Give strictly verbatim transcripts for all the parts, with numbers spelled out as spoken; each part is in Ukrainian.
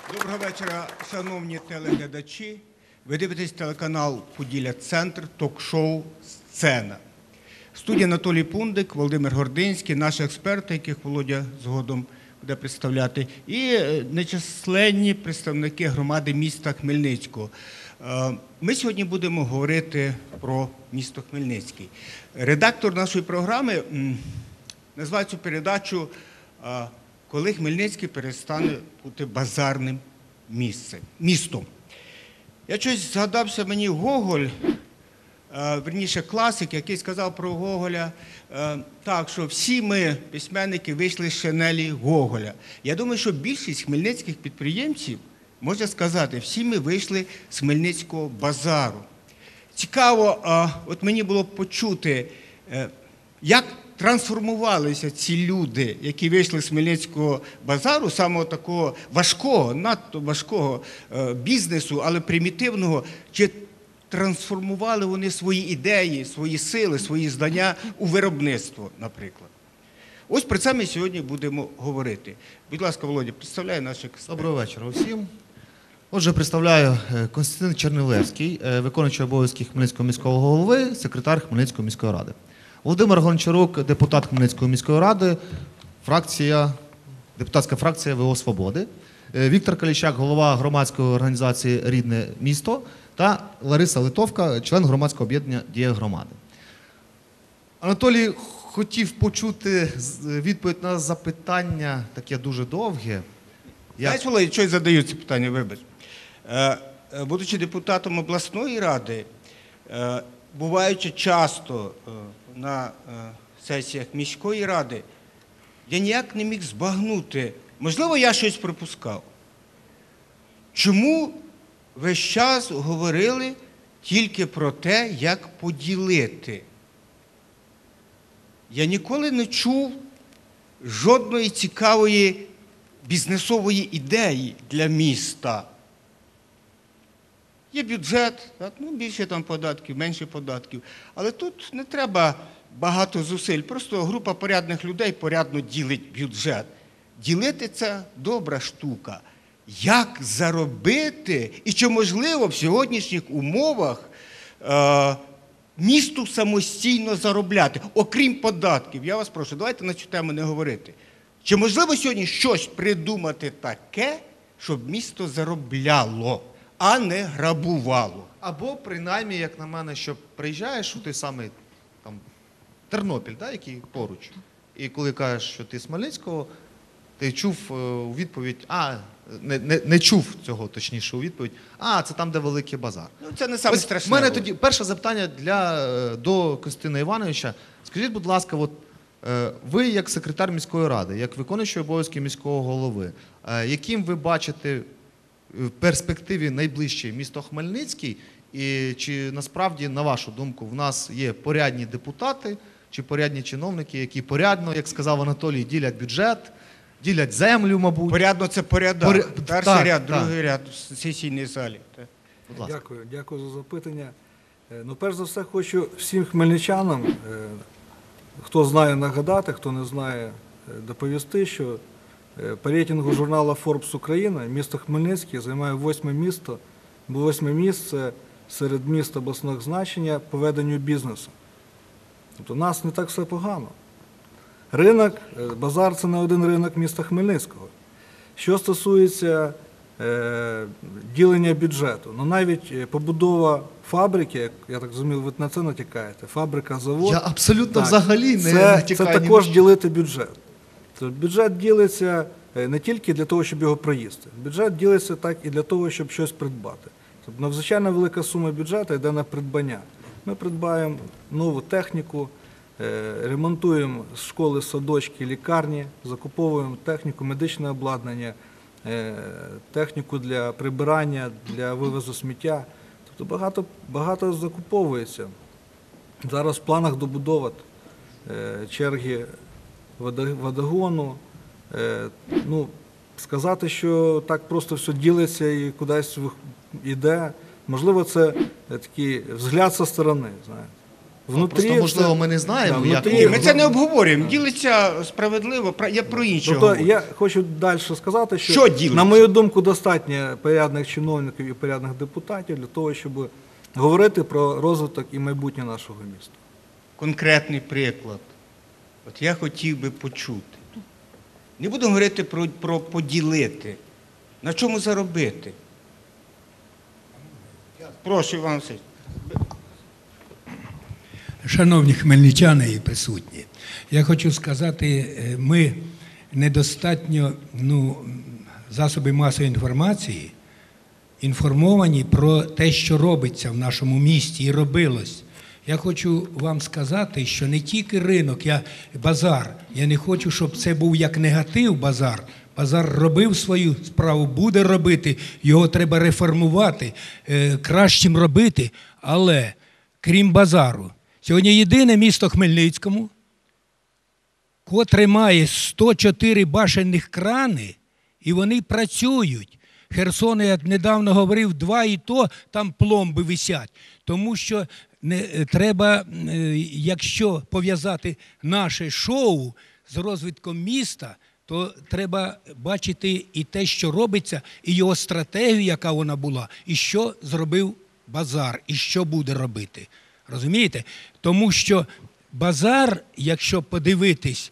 Доброго вечора, шановні телеглядачі. Ви дивитесь телеканал «Поділля-Центр», ток-шоу «Сцена». В студії Анатолій Пундик, Володимир Гординський, наші експерти, яких Володя згодом буде представляти, і нечисленні представники громади міста Хмельницького. Ми сьогодні будемо говорити про місто Хмельницький. Редактор нашої програми назвав цю передачу «Коли Хмельницький перестане бути базарним містом». Я щось згадався мені Гоголь, верніше класик, який сказав про Гоголя так, що всі ми, письменники, вийшли з шинелі Гоголя. Я думаю, що більшість хмельницьких підприємців, можна сказати, всі ми вийшли з Хмельницького базару. Цікаво, от мені було почути, як трансформувалися ці люди, які вийшли з Хмельницького базару, самого такого важкого, надто важкого бізнесу, але примітивного, чи трансформували вони свої ідеї, свої сили, свої знання у виробництво, наприклад. Ось про це ми сьогодні будемо говорити. Будь ласка, Володя, представляй наших експертів. Доброго вечора усім. Отже, представляю Костянтин Чернилевський, виконуючий обов'язки Хмельницького міського голови, секретар Хмельницької міської ради. Володимир Гончарук, депутат Хмельницької міської ради, фракція, депутатська фракція ВО «Свободи». Віктор Каліщак, голова громадської організації «Рідне місто» та Лариса Литовка, член громадського об'єднання «Дія громади». Анатолій хотів почути відповідь на запитання, таке дуже довге. Знаєш, Володя, чого я задаю це питання, вибач. Будучи депутатом обласної ради, буваючи часто на сесіях міської ради, я ніяк не міг збагнути, можливо, я щось пропускав. Чому весь час говорили тільки про те, як поділити? Я ніколи не чув жодної цікавої бізнесової ідеї для міста. Є бюджет, так, ну, більше там податків, менше податків. Але тут не треба багато зусиль. Просто група порядних людей порядно ділить бюджет. Ділити – це добра штука. Як заробити і чи можливо в сьогоднішніх умовах е, місту самостійно заробляти, окрім податків? Я вас прошу, давайте на цю тему не говорити. Чи можливо сьогодні щось придумати таке, щоб місто заробляло, а не грабувало? Або, принаймні, як на мене, що приїжджаєш у той самий там, Тернопіль, да, який поруч, і коли кажеш, що ти з Хмельницького, ти чув у відповідь, а, не, не, не чув цього, точніше, у відповідь, а, це там, де великий базар. Ну, це не саме страшне. У мене тоді перше запитання для, до Костянтина Івановича. Скажіть, будь ласка, от, ви як секретар міської ради, як виконуючий обов'язки міського голови, яким ви бачите в перспективі найближче місто Хмельницький, і чи насправді, на вашу думку, в нас є порядні депутати, чи порядні чиновники, які порядно, як сказав Анатолій, ділять бюджет, ділять землю, мабуть? Порядно – це порядок. Поря... Перший так, ряд, так. другий ряд в сесійній залі. Дякую, дякую за запитання. Ну, перш за все, хочу всім хмельничанам, хто знає, нагадати, хто не знає, доповісти, що по рейтингу журналу Forbes Україна місто Хмельницький займає восьме місто, восьме місце серед міст обласного значення по веденню бізнесу. Тобто у нас не так все погано. Ринок, базар – це не один ринок міста Хмельницького. Що стосується е, ділення бюджету, ну навіть побудова фабрики, як я так розумію, ви на це натякаєте, фабрика, завод. Я абсолютно так, взагалі не це, натякаю. Це також ділити бюджет. Тобто бюджет ділиться не тільки для того, щоб його проїсти. Бюджет ділиться так і для того, щоб щось придбати. Тобто надзвичайно велика сума бюджету йде на придбання. Ми придбаємо нову техніку, ремонтуємо школи, садочки, лікарні, закуповуємо техніку, медичне обладнання, техніку для прибирання, для вивозу сміття. Тобто багато, багато закуповується. Зараз в планах добудова черги водогону. Ну, сказати, що так просто все ділиться і кудись йде, можливо, це такий взгляд зі сторони, знаєте. Внутрі Просто, можливо, це- ми не знаємо, Да, як... внутрі- Ні, ми це не обговорюємо. Ділиться справедливо, про- я про інше Тобто говорю. я хочу далі сказати, що, Що ділиться? на мою думку, достатньо порядних чиновників і порядних депутатів для того, щоб говорити про розвиток і майбутнє нашого міста. Конкретний приклад. От я хотів би почути. Не будемо говорити про, про поділити. На чому заробити? Прошу, Іван Васильович. Шановні хмельничани і присутні, я хочу сказати, е, ми недостатньо, ну, засоби масової інформації інформовані про те, що робиться в нашому місті і робилось. Я хочу вам сказати, що не тільки ринок, я базар. Я не хочу, щоб це був як негатив базар. Базар робив свою справу, буде робити, його треба реформувати, е, кращим робити. Але крім базару, сьогодні єдине місто Хмельницькому, котре має сто чотири башенних крани, і вони працюють. Херсон, я недавно говорив, два і то там пломби висять. Тому що не, треба, е, якщо пов'язати наше шоу з розвитком міста, то треба бачити і те, що робиться, і його стратегію, яка вона була, і що зробив базар, і що буде робити. Розумієте? Тому що базар, якщо подивитись,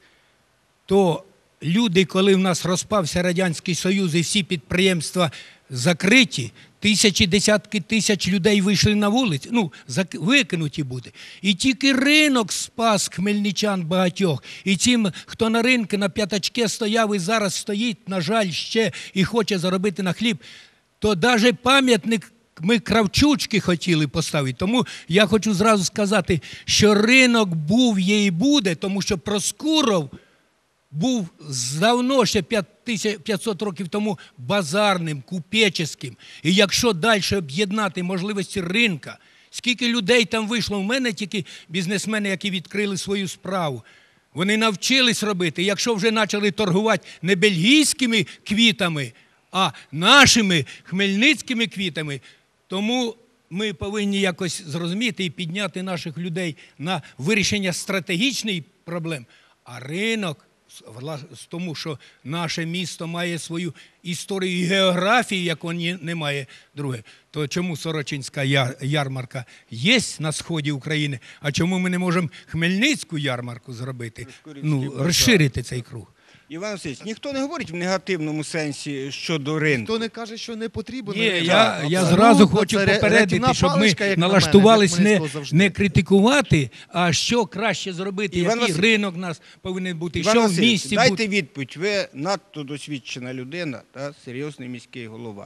то люди, коли в нас розпався Радянський Союз і всі підприємства закриті, тисячі, десятки тисяч людей вийшли на вулиці, ну, викинуті буде. І тільки ринок спас хмельничан багатьох. І цим, хто на ринку на п'ятачке стояв і зараз стоїть, на жаль, ще і хоче заробити на хліб, то навіть пам'ятник ми Кравчучки хотіли поставити. Тому я хочу зразу сказати, що ринок був, є і буде, тому що Проскуров був давно, ще п'ятсот років тому, базарним, купеческим. І якщо далі об'єднати можливості ринка, скільки людей там вийшло, в мене тільки бізнесмени, які відкрили свою справу, вони навчились робити. Якщо вже почали торгувати не бельгійськими квітами, а нашими хмельницькими квітами, тому ми повинні якось зрозуміти і підняти наших людей на вирішення стратегічних проблем, а ринок, тому що наше місто має свою історію і географію, яку не має друге, то чому Сорочинська ярмарка є на сході України, а чому ми не можемо Хмельницьку ярмарку зробити, ну, розширити цей круг? Іван Васильович, ніхто не говорить в негативному сенсі щодо ринку. Ніхто не каже, що не потрібен. Ні, ринок. я, Так, я абсолютно. зразу хочу Це ре- попередити, рятівна щоб ми паличка, як на мене, налаштувались для не, Хмельницького завжди. не критикувати, а що краще зробити, Іван який Васильович, ринок у нас повинен бути, Іван що в Васильович, місті дайте буде. відповідь. Ви надто досвідчена людина та серйозний міський голова.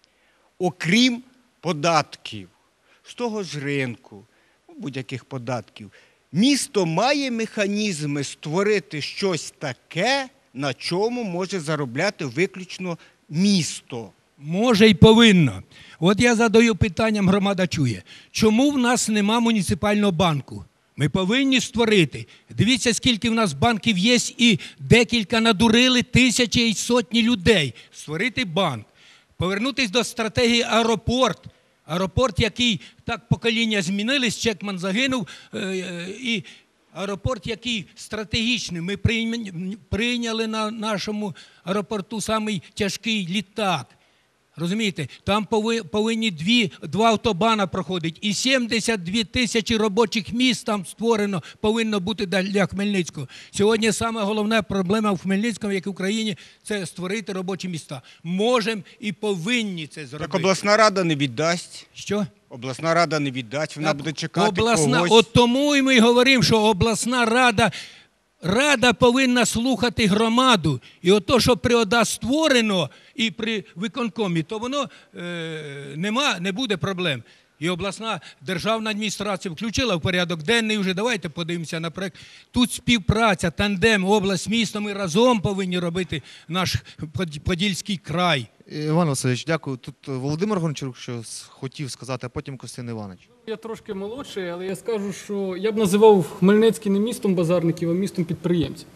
Окрім податків, з того ж ринку, будь-яких податків, місто має механізми створити щось таке, на чому може заробляти виключно місто. Може і повинно. От я задаю питанням, громада чує. Чому в нас нема муніципального банку? Ми повинні створити. Дивіться, скільки в нас банків є, і декілька надурили тисячі і сотні людей. Створити банк. Повернутися до стратегії аеропорт. Аеропорт, який, так покоління змінились, Чекман загинув, е, е, і аеропорт, який стратегічний. Ми прийняли на нашому аеропорту самий тяжкий літак. Розумієте? Там повинні дві, два автобана проходити. І сімдесят дві тисячі робочих місць там створено, повинно бути для Хмельницького. Сьогодні саме головна проблема в Хмельницькому, як і в Україні, це створити робочі міста. Можемо і повинні це зробити. Так обласна рада не віддасть. Що? Обласна рада не віддасть, вона Так, буде чекати обласна, когось. От тому і ми говоримо, що обласна рада, рада повинна слухати громаду. І от то, що при ОДА створено і при виконкомі, то воно е, нема, не буде проблем. І обласна державна адміністрація включила в порядок денний вже, давайте подивимося на проект. Тут співпраця, тандем, область, місто, ми разом повинні робити наш Подільський край. Іван Васильович, дякую. Тут Володимир Гончарук щось хотів сказати, а потім Костянтин Іванович. Я трошки молодший, але я скажу, що я б називав Хмельницький не містом базарників, а містом підприємців.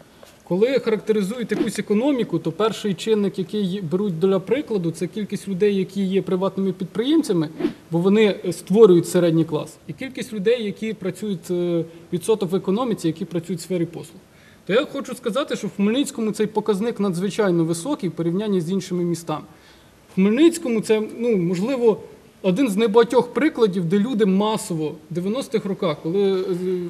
Коли характеризують якусь економіку, то перший чинник, який беруть для прикладу, це кількість людей, які є приватними підприємцями, бо вони створюють середній клас, і кількість людей, які працюють, відсоток в економіці, які працюють в сфері послуг. То я хочу сказати, що в Хмельницькому цей показник надзвичайно високий в порівнянні з іншими містами. В Хмельницькому це, ну, можливо, один з небагатьох прикладів, де люди масово в дев'яностих роках, коли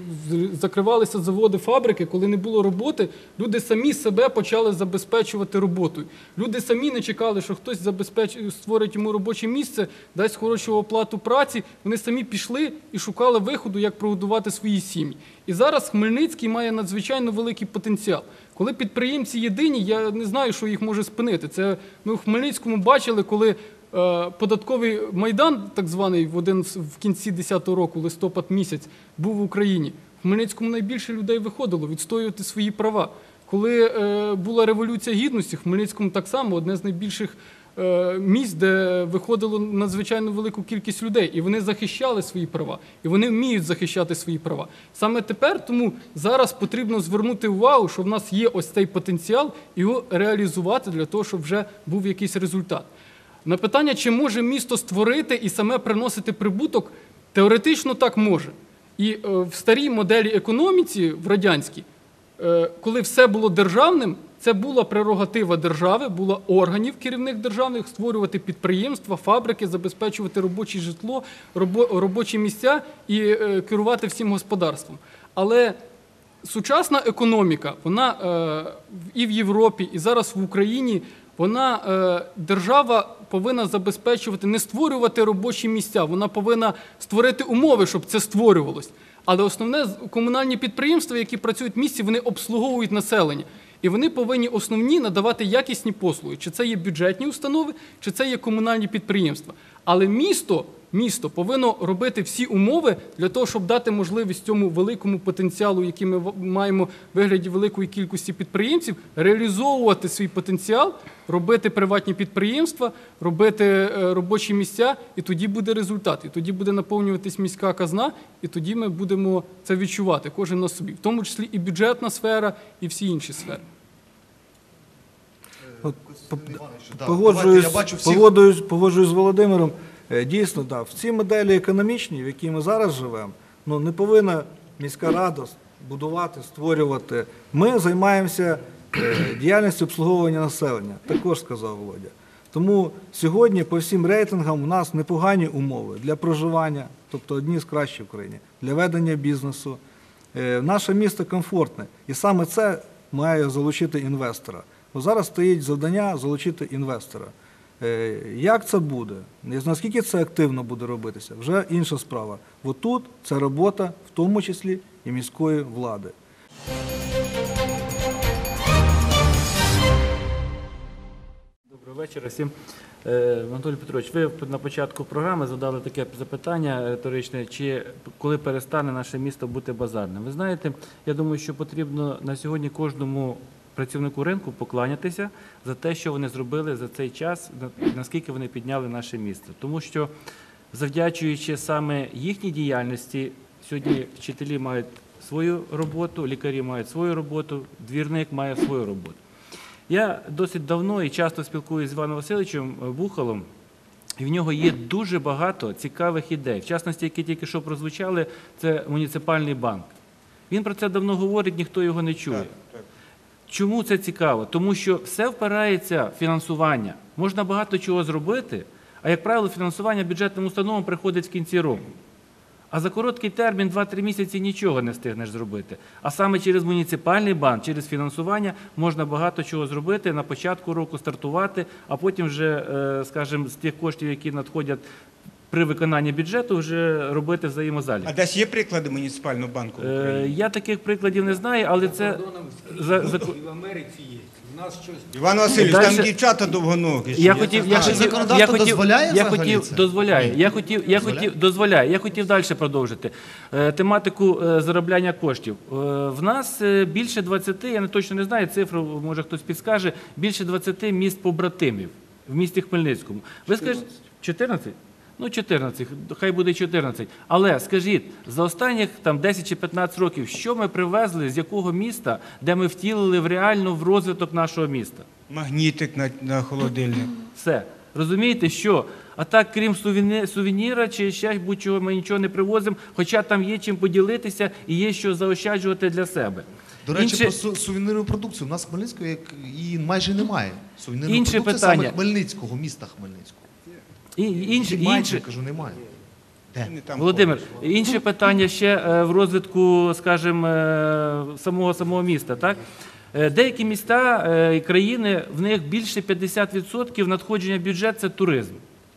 закривалися заводи, фабрики, коли не було роботи, люди самі себе почали забезпечувати роботою. Люди самі не чекали, що хтось забезпечить, створить йому робоче місце, дасть хорошу оплату праці. Вони самі пішли і шукали виходу, як прогодувати свої сім'ї. І зараз Хмельницький має надзвичайно великий потенціал. Коли підприємці єдині, я не знаю, що їх може спинити. Це ми в Хмельницькому бачили, коли податковий майдан, так званий, в один в кінці десятого року, листопад місяць, був в Україні. В Хмельницькому найбільше людей виходило відстоювати свої права. Коли е, була Революція Гідності, в Хмельницькому так само одне з найбільших е, місць, де виходило надзвичайно велику кількість людей. І вони захищали свої права. І вони вміють захищати свої права. Саме тепер тому зараз потрібно звернути увагу, що в нас є ось цей потенціал, і його реалізувати для того, щоб вже був якийсь результат. На питання, чи може місто створити і саме приносити прибуток, теоретично так може. І е, в старій моделі економіці, в радянській, е, коли все було державним, це була прерогатива держави, була органів керівних державних створювати підприємства, фабрики, забезпечувати робоче житло, робо, робочі місця і е, керувати всім господарством. Але сучасна економіка, вона е, і в Європі, і зараз в Україні, вона, е, держава повинна забезпечувати, не створювати робочі місця, вона повинна створити умови, щоб це створювалось. Але основне, комунальні підприємства, які працюють в місті, вони обслуговують населення. І вони повинні основні надавати якісні послуги. Чи це є бюджетні установи, чи це є комунальні підприємства. Але місто, місто повинно робити всі умови для того, щоб дати можливість цьому великому потенціалу, який ми маємо в вигляді великої кількості підприємців, реалізовувати свій потенціал, робити приватні підприємства, робити робочі місця, і тоді буде результат. І тоді буде наповнюватись міська казна, і тоді ми будемо це відчувати, кожен на собі. В тому числі і бюджетна сфера, і всі інші сфери. От, Да, погоджуюсь, я бачу всіх- погоджуюсь, погоджуюсь з Володимиром. Е, Дійсно, да, в цій моделі економічній, в якій ми зараз живемо, ну, не повинна міська рада будувати, створювати. Ми займаємося е, діяльністю обслуговування населення, також сказав Володя. Тому сьогодні по всім рейтингам у нас непогані умови для проживання, тобто одні з кращих в країні, для ведення бізнесу. Е, Наше місто комфортне, і саме це має залучити інвестора. Бо зараз стоїть завдання залучити інвестора. Е, Як це буде? Наскільки це активно буде робитися? Вже інша справа. От тут це робота, в тому числі і міської влади. Доброго вечора всім. Е, Анатолій Петрович, ви на початку програми задали таке запитання риторичне, чи коли перестане наше місто бути базарним. Ви знаєте, я думаю, що потрібно на сьогодні кожному працівнику ринку поклонятися за те, що вони зробили за цей час, наскільки вони підняли наше місто. Тому що, завдячуючи саме їхній діяльності, сьогодні вчителі мають свою роботу, лікарі мають свою роботу, двірник має свою роботу. Я досить давно і часто спілкуюся з Іваном Васильовичем Бухалом, і в нього є дуже багато цікавих ідей. В частності, які тільки що прозвучали, це муніципальний банк. Він про це давно говорить, ніхто його не чує. Чому це цікаво? Тому що все впирається в фінансування. Можна багато чого зробити, а, як правило, фінансування бюджетним установам приходить в кінці року. А за короткий термін, два-три місяці, нічого не встигнеш зробити. А саме через муніципальний банк, через фінансування можна багато чого зробити, на початку року стартувати, а потім вже, скажімо, з тих коштів, які надходять при виконанні бюджету, вже робити взаємозалік. А десь є приклади муніципального банку в Україні? Я таких прикладів не знаю, але це... За, за... І в Америці є. У нас щось... Іван Васильович, Дальше- там дівчата довгоногі. Я хотів, я Чи хотів, законодавство я хотів, дозволяє я взагалі хотів, це? дозволяє. Я хотів, я Дозволяє? хотів, дозволяє. Я хотів далі продовжити Е, тематику е, заробляння коштів. Е, В нас е, більше двадцяти, я не точно не знаю цифру, може хтось підскаже, більше двадцяти міст побратимів в місті Хмельницькому. Ви скажете, чотирнадцять? Ну, чотирнадцять, хай буде чотирнадцять. Але скажіть, за останніх там десять чи п'ятнадцять років, що ми привезли, з якого міста, де ми втілили в реально в розвиток нашого міста? Магнітик на, на холодильник. Все. Розумієте, що? А так, крім сувені- сувеніра чи ще будь-чого, ми нічого не привозимо, хоча там є чим поділитися і є що заощаджувати для себе. До речі, Інше- про су- сувенірну продукцію. У нас в Хмельницькому як її майже немає. Сувенірної Інше продукції питання. саме Хмельницького, міста Хмельницького. І, інше, Майже, інше, кажу, немає. Де? Вони там Володимир, інше питання ще е, в розвитку, скажімо, е, самого самого міста. Так? Е, Деякі міста е, і країни, в них більше п'ятдесят відсотків надходження в бюджет – це туризм.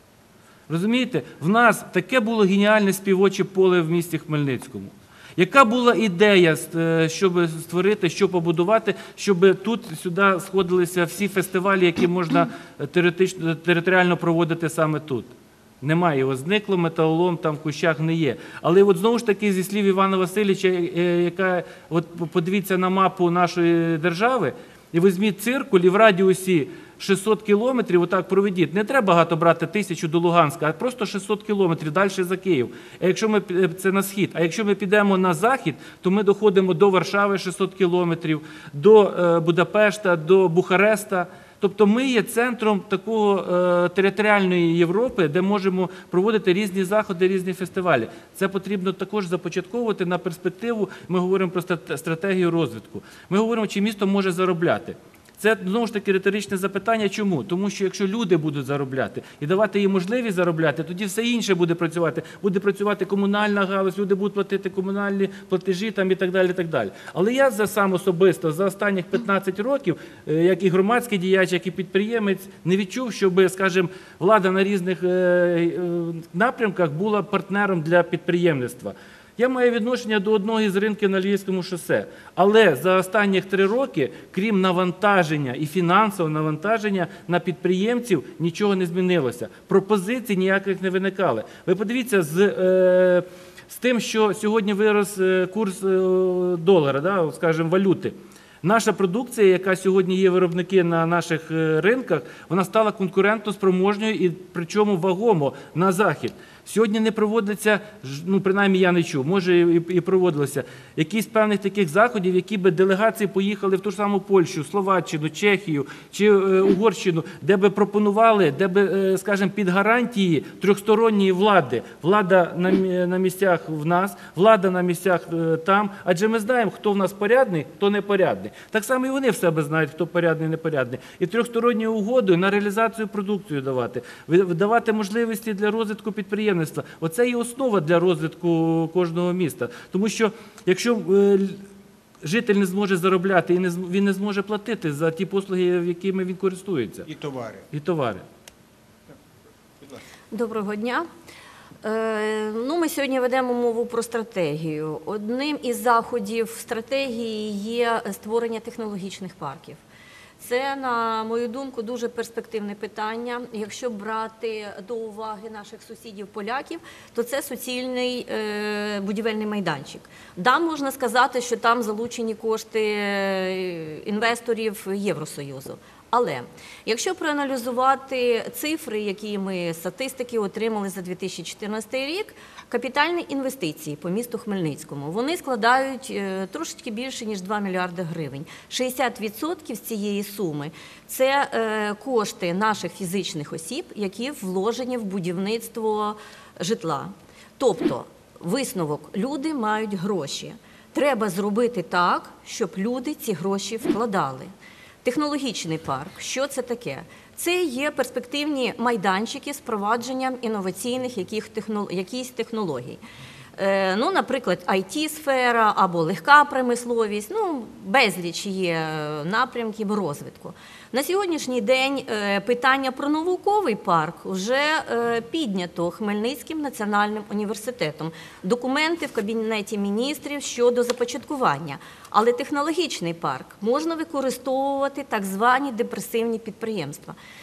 Розумієте? В нас таке було геніальне співоче поле в місті Хмельницькому. Яка була ідея, е, щоб створити, що побудувати, щоб тут сюди сходилися всі фестивалі, які можна теоретично, територіально проводити саме тут? Немає його, зникло, металолом там в кущах не є. Але от знову ж таки, зі слів Івана Васильовича, е, яка, от подивіться на мапу нашої держави, і візьміть циркуль, і в радіусі шістсот кілометрів, отак проведіть. Не треба багато брати тисячу до Луганська, а просто шістсот кілометрів далі за Київ. А якщо ми, це на схід. А якщо ми підемо на захід, то ми доходимо до Варшави шістсот кілометрів, до е, Будапешта, до Бухареста. Тобто ми є центром такого е, територіальної Європи, де можемо проводити різні заходи, різні фестивалі. Це потрібно також започатковувати на перспективу. Ми говоримо про стра- стратегію розвитку. Ми говоримо, чи місто може заробляти. Це, знову ж таки, риторичне запитання. Чому? Тому що якщо люди будуть заробляти і давати їм можливість заробляти, тоді все інше буде працювати. Буде працювати комунальна галузь, люди будуть платити комунальні платежі там, і так далі, і так далі. Але я за сам особисто за останніх п'ятнадцять років, е, як і громадський діяч, як і підприємець, не відчув, щоб, скажімо, влада на різних е, е, напрямках була партнером для підприємництва. Я маю відношення до одного із ринків на Львівському шосе. Але за останні три роки, крім навантаження і фінансового навантаження на підприємців, нічого не змінилося. Пропозицій ніяких не виникали. Ви подивіться, з, е, з тим, що сьогодні вирос е, курс е, долара, да, скажімо, валюти. Наша продукція, яка сьогодні є виробники на наших е, ринках, вона стала конкурентоспроможною і причому вагомо на захід. Сьогодні не проводиться, ну принаймні я не чув, може і, і проводилося, якісь певних таких заходів, які би делегації поїхали в ту ж саму Польщу, Словаччину, Чехію чи е, Угорщину, де би пропонували, де би, е, скажімо, під гарантії трьохсторонньої влади, влада на, на місцях в нас, влада на місцях е, там, адже ми знаємо, хто в нас порядний, хто непорядний. Так само і вони в себе знають, хто порядний, непорядний. І трьохсторонньою угодою на реалізацію продукцію давати, давати можливості для розвитку підприємництва. Оце і основа для розвитку кожного міста. Тому що якщо е, житель не зможе заробляти і не, зм- він не зможе платити за ті послуги, якими він користується, І товари. і товари. Доброго дня. Е, ну, ми сьогодні ведемо мову про стратегію. Одним із заходів стратегії є створення технологічних парків. Це, на мою думку, дуже перспективне питання. Якщо брати до уваги наших сусідів-поляків, то це суцільний е, будівельний майданчик. Да, можна сказати, що там залучені кошти е, інвесторів Євросоюзу. Але якщо проаналізувати цифри, які ми статистики отримали за дві тисячі чотирнадцятий рік, капітальні інвестиції по місту Хмельницькому, вони складають е, трошечки більше, ніж два мільярди гривень. шістдесят відсотків з цієї суми – це е, кошти наших фізичних осіб, які вложені в будівництво житла. Тобто, висновок – люди мають гроші. Треба зробити так, щоб люди ці гроші вкладали. Технологічний парк. Що це таке? Це є перспективні майданчики з впровадженням інноваційних якихось технологій. Е, ну, наприклад, ай ті-сфера або легка промисловість, ну, безліч є напрямків розвитку. На сьогоднішній день е, питання про науковий парк вже е, піднято Хмельницьким національним університетом. Документи в Кабінеті міністрів щодо започаткування. Але технологічний парк можна використовувати так звані депресивні підприємства.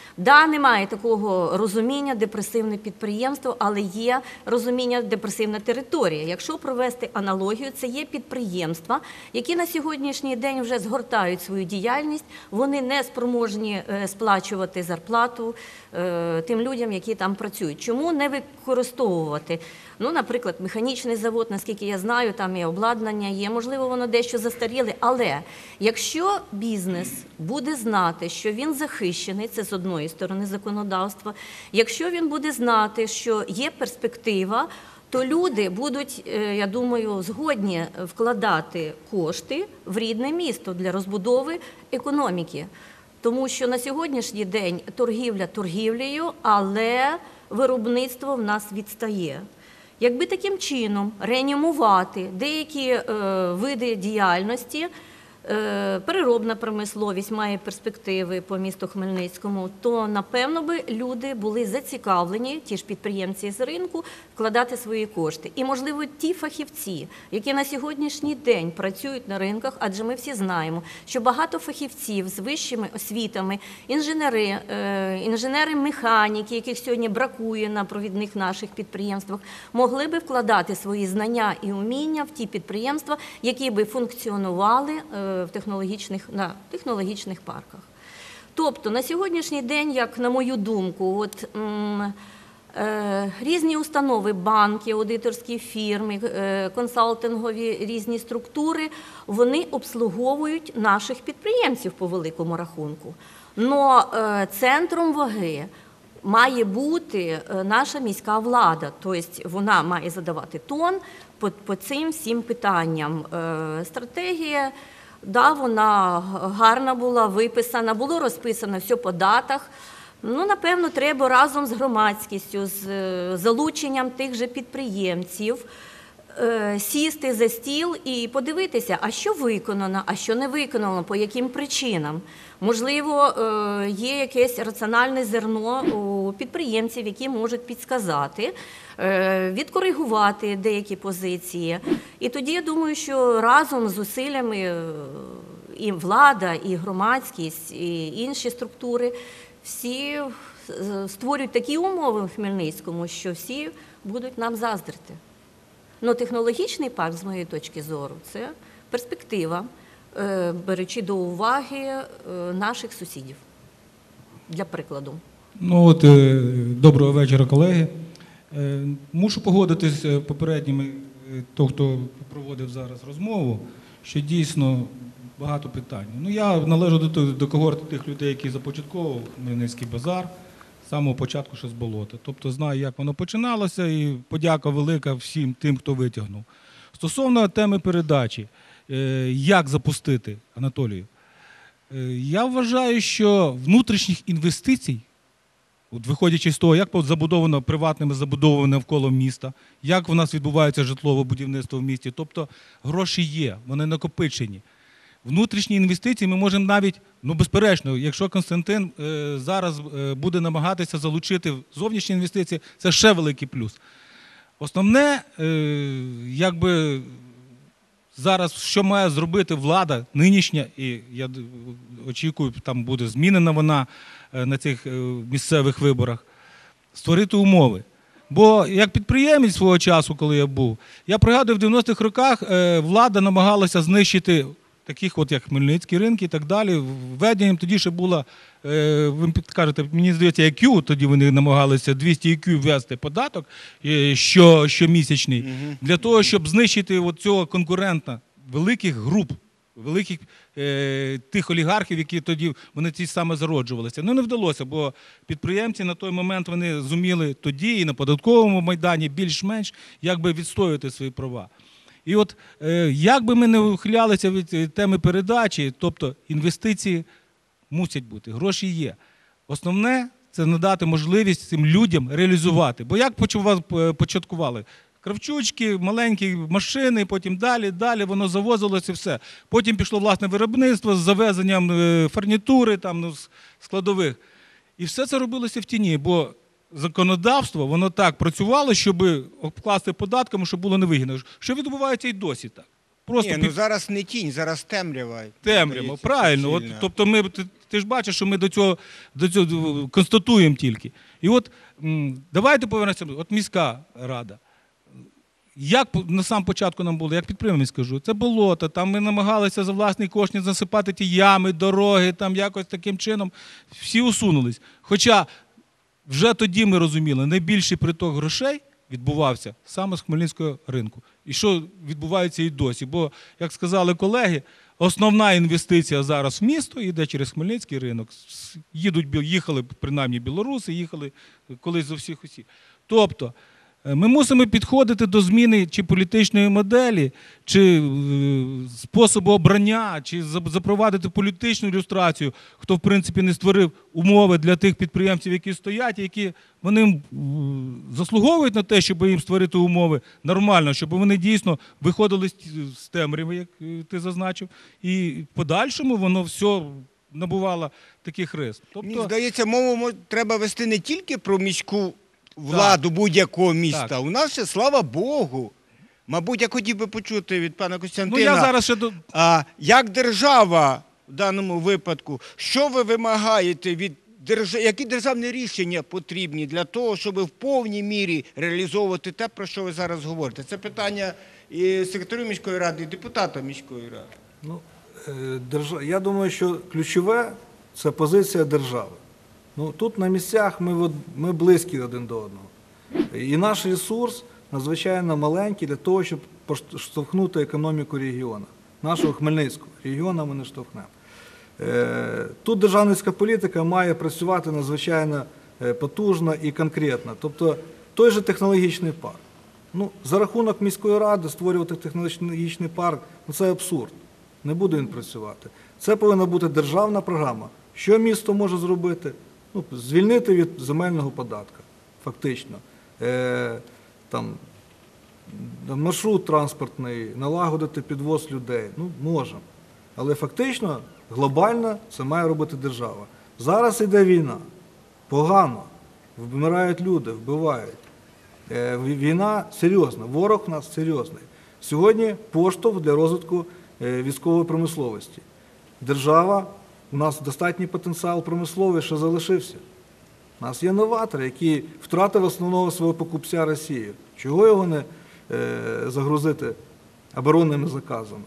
Да, немає такого розуміння депресивне підприємство, але є розуміння депресивна територія. Якщо провести аналогію, це є підприємства, які на сьогоднішній день вже згортають свою діяльність, вони не спроможні е, сплачувати зарплату е, тим людям, які там працюють. Чому не використовувати? Ну, наприклад, механічний завод, наскільки я знаю, там і обладнання є, можливо, воно дещо застаріле, але якщо бізнес буде знати, що він захищений, це з одної сторони законодавства, якщо він буде знати, що є перспектива, то люди будуть, я думаю, згодні вкладати кошти в рідне місто для розбудови економіки. Тому що на сьогоднішній день торгівля торгівлею, але виробництво в нас відстає. Якби таким чином реанімувати деякі е, види діяльності, е, переробна промисловість має перспективи по місту Хмельницькому, то, напевно, би люди були зацікавлені, ті ж підприємці з ринку, вкладати свої кошти. І, можливо, ті фахівці, які на сьогоднішній день працюють на ринках, адже ми всі знаємо, що багато фахівців з вищими освітами, інженери, е, інженери-механіки, яких сьогодні бракує на провідних наших підприємствах, могли би вкладати свої знання і уміння в ті підприємства, які би функціонували е, в технологічних, на технологічних парках. Тобто на сьогоднішній день, як на мою думку, от, м, е, різні установи, банки, аудиторські фірми, е, консалтингові різні структури, вони обслуговують наших підприємців по великому рахунку. Но е, центром ваги має бути наша міська влада, тобто вона має задавати тон по, по цим всім питанням. Е, стратегія, да, вона гарна була, виписана, було розписано все по датах. Ну, напевно, треба разом з громадськістю, з залученням тих же підприємців сісти за стіл і подивитися, а що виконано, а що не виконано, по яким причинам. Можливо, є якесь раціональне зерно у підприємців, які можуть підсказати, відкоригувати деякі позиції. І тоді, я думаю, що разом з зусиллями і влада, і громадськість, і інші структури, всі створюють такі умови в Хмельницькому, що всі будуть нам заздрити. Но технологічний парк, з моєї точки зору, це перспектива, беручи до уваги наших сусідів, для прикладу. Ну от, доброго вечора, колеги. Мушу погодитись з попередніми, того, хто проводив зараз розмову, що дійсно багато питань. Ну, я належу до, до когорти тих людей, які започатковував Хмельницький базар, з самого початку ще з болота. Тобто знаю, як воно починалося, і подяка велика всім тим, хто витягнув. Стосовно теми передачі, як запустити, Анатолію, я вважаю, що внутрішніх інвестицій, от виходячи з того, як забудовано приватними забудовами навколо міста, як у нас відбувається житлове будівництво в місті, тобто гроші є, вони накопичені. Внутрішні інвестиції ми можемо навіть, ну безперечно, якщо Константин е, зараз е, буде намагатися залучити зовнішні інвестиції, це ще великий плюс. Основне, е, якби зараз, що має зробити влада нинішня, і я очікую, там буде змінена вона е, на цих е, місцевих виборах, створити умови. Бо як підприємець свого часу, коли я був, я пригадую, в дев'яностих роках е, влада намагалася знищити таких от, як Хмельницький ринки і так далі. Введенням тоді ще було, ви підкажете, мені здається, ай к'ю, тоді вони намагалися двісті ай к'ю ввести податок що, щомісячний, угу. Для того, щоб знищити от цього конкурента великих груп, великих е, тих олігархів, які тоді, вони ці саме зароджувалися. Ну не вдалося, бо підприємці на той момент вони зуміли тоді і на податковому майдані більш-менш якби відстоювати свої права. І от як би ми не ухилялися від теми передачі, тобто інвестиції мусять бути, гроші є. Основне – це надати можливість цим людям реалізувати. Бо як початкували? Кравчучки, маленькі машини, потім далі, далі, воно завозилося і все. Потім пішло власне виробництво з завезенням фурнітури, там, ну, складових. І все це робилося в тіні, бо законодавство, воно так працювало, щоб обкласти податками, щоб було невигідно. Що відбувається і досі так. Просто Ні, ну під... зараз не тінь, зараз темрява. Темрява, правильно. От, тобто ми ти ж бачиш, що ми до цього, до цього констатуємо тільки. І от м, давайте повернемося, от міська рада. Як на сам початку нам було, як підприємець скажу, це болото, там ми намагалися за власний кошт засипати ті ями, дороги, там якось таким чином, всі усунулись. Хоча вже тоді ми розуміли, найбільший приток грошей відбувався саме з Хмельницького ринку. І що відбувається і досі. Бо, як сказали колеги, основна інвестиція зараз в місто йде через Хмельницький ринок. Їдуть, їхали принаймні білоруси, їхали колись зо всіх усіх. Тобто, ми мусимо підходити до зміни чи політичної моделі, чи способу обрання, чи запровадити політичну ілюстрацію, хто, в принципі, не створив умови для тих підприємців, які стоять, які вони заслуговують на те, щоб їм створити умови нормально, щоб вони дійсно виходили з темряви, як ти зазначив, і в подальшому воно все набувало таких рис. Тобто... Мені здається, мову треба вести не тільки про міську владу будь-якого міста. Так. У нас ще, слава Богу. Мабуть, я хотів би почути від пана Костянтина, ну, я зараз ще до... а, як держава в даному випадку, що ви вимагаєте від держави, які державні рішення потрібні для того, щоб в повній мірі реалізовувати те, про що ви зараз говорите? Це питання і секретарю міської ради, і депутата міської ради. Ну, держав... Я думаю, що ключове – це позиція держави. Ну, тут на місцях ми, ми близькі один до одного. І наш ресурс надзвичайно маленький для того, щоб штовхнути економіку регіону. Нашого Хмельницького регіону ми не штовхнемо. Тут державницька політика має працювати надзвичайно потужно і конкретно. Тобто той же технологічний парк. Ну, за рахунок міської ради створювати технологічний парк – це абсурд. Не буде він працювати. Це повинна бути державна програма. Що місто може зробити? Ну, звільнити від земельного податку, фактично. Е, там, маршрут транспортний, налагодити підвоз людей. Ну, можемо. Але фактично, глобально це має робити держава. Зараз йде війна. Погано. Вмирають люди, вбивають. Е, війна серйозна, ворог у нас серйозний. Сьогодні поштовх для розвитку е, військової промисловості. Держава, у нас достатній потенціал промисловий, що залишився. У нас є новатор, який втратив основного свого покупця Росію. Чого його не е, загрузити оборонними заказами?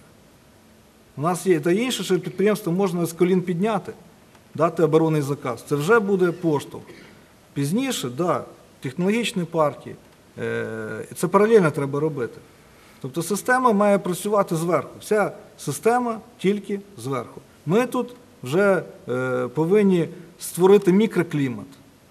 У нас є та інше, що підприємство можна з колін підняти, дати оборонний заказ. Це вже буде поштовх. Пізніше, так, да, технологічні парки, е, це паралельно треба робити. Тобто система має працювати зверху. Вся система тільки зверху. Ми тут вже е, повинні створити мікроклімат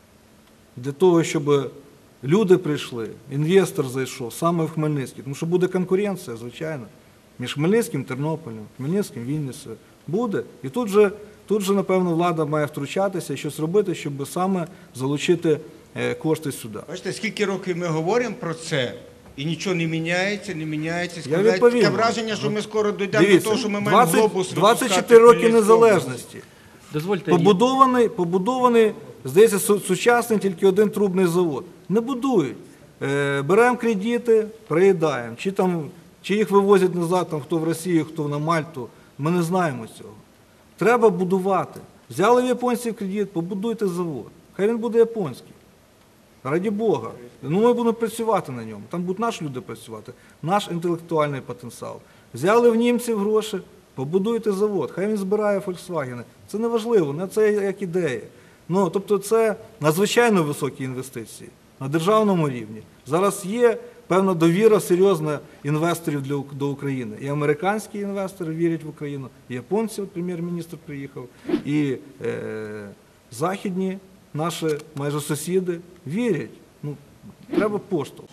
для того, щоб люди прийшли, інвестор зайшов саме в Хмельницький. Тому що буде конкуренція, звичайно, між Хмельницьким, Тернополем, Хмельницьким, Вінницею. Буде. І тут же, тут же, напевно, влада має втручатися і щось робити, щоб саме залучити е, кошти сюди. Бачите, скільки років ми говоримо про це, і нічого не міняється, не міняється. Я відповім. Таке враження, що ми скоро дійдемо Дивіться, до того, що ми маємо глобус двадцять чотири роки незалежності. Дозвольте. Побудований, побудований, здається, сучасний тільки один трубний завод. Не будують. Е, беремо кредити, приїдаємо. Чи, там, чи їх вивозять назад, там, хто в Росію, хто на Мальту, ми не знаємо цього. Треба будувати. Взяли в японців кредит, побудуйте завод. Хай він буде японський. Раді Бога. Ну, ми будемо працювати на ньому. Там будуть наші люди працювати, наш інтелектуальний потенціал. Взяли в німців гроші, побудуйте завод. Хай він збирає Volkswagen. Це не важливо, не це як ідея. Ну, тобто це надзвичайно високі інвестиції на державному рівні. Зараз є певна довіра серйозна інвесторів для, до України. І американські інвестори вірять в Україну, і японці, от прем'єр-міністр приїхав, і е, західні наші майже сусіди вірять. Ну, треба поштовх.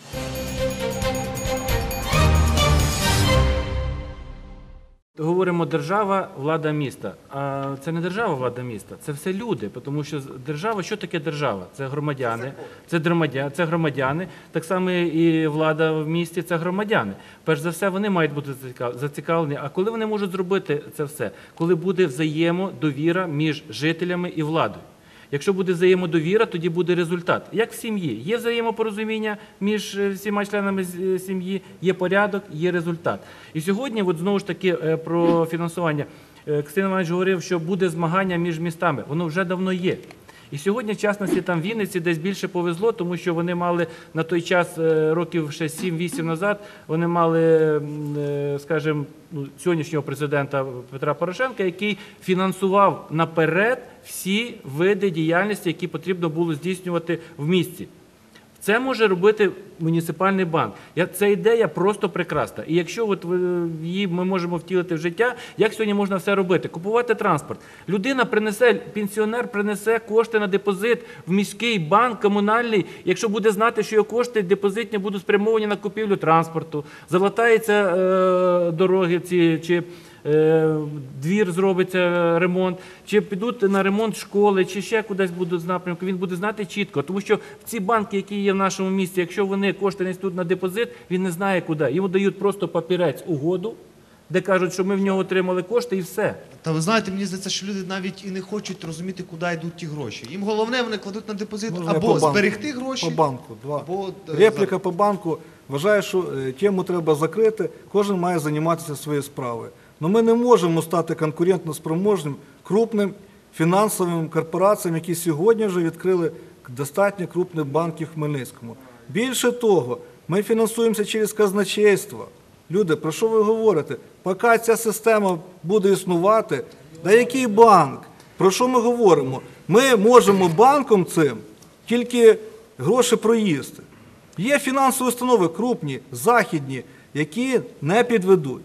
Говоримо держава, влада міста. А це не держава, влада міста, це все люди. Тому що держава, що таке держава? Це громадяни, це громадяни, це громадяни. Так само і влада в місті – це громадяни. Перш за все, вони мають бути зацікавлені. А коли вони можуть зробити це все? Коли буде взаємодовіра між жителями і владою. Якщо буде взаємодовіра, тоді буде результат. Як в сім'ї. Є взаємопорозуміння між всіма членами сім'ї, є порядок, є результат. І сьогодні, от знову ж таки, про фінансування. е, Костянтин Іванович говорив, що буде змагання між містами. Воно вже давно є. І сьогодні, в частності, там в Вінниці десь більше повезло, тому що вони мали на той час, е, років ще сім-вісім назад, вони мали, е, скажімо, ну, сьогоднішнього президента Петра Порошенка, який фінансував наперед всі види діяльності, які потрібно було здійснювати в місті. Це може робити муніципальний банк. Я- Ця ідея просто прекрасна. І якщо от ви- її ми можемо втілити в життя, як сьогодні можна все робити? Купувати транспорт. Людина принесе, пенсіонер принесе кошти на депозит в міський банк, комунальний, якщо буде знати, що його кошти депозитні будуть спрямовані на купівлю транспорту, залатаються е, дороги ці, чи е, двір зробиться ремонт, чи підуть на ремонт школи, чи ще кудись будуть з напрямку, він буде знати чітко. Тому що в ці банки, які є в нашому місті, якщо вони кошти несуть на депозит, він не знає куди. Йому дають просто папірець, угоду, де кажуть, що ми в нього отримали кошти і все. Та ви знаєте, мені здається, що люди навіть і не хочуть розуміти, куди йдуть ті гроші. Їм головне, вони кладуть на депозит Можна я або по банку? зберегти гроші, По банку, два. або е, Репліка по банку. Вважаю, що е, тему треба закрити, кожен має займатися своєю справою. Але ми не можемо стати конкурентно спроможним крупним фінансовим корпораціям, які сьогодні вже відкрили достатньо крупних банків в Хмельницькому. Більше того, ми фінансуємося через казначейство. Люди, про що ви говорите? Поки ця система буде існувати, да який банк? Про що ми говоримо? Ми можемо банком цим тільки гроші проїсти. Є фінансові установи крупні, західні, які не підведуть.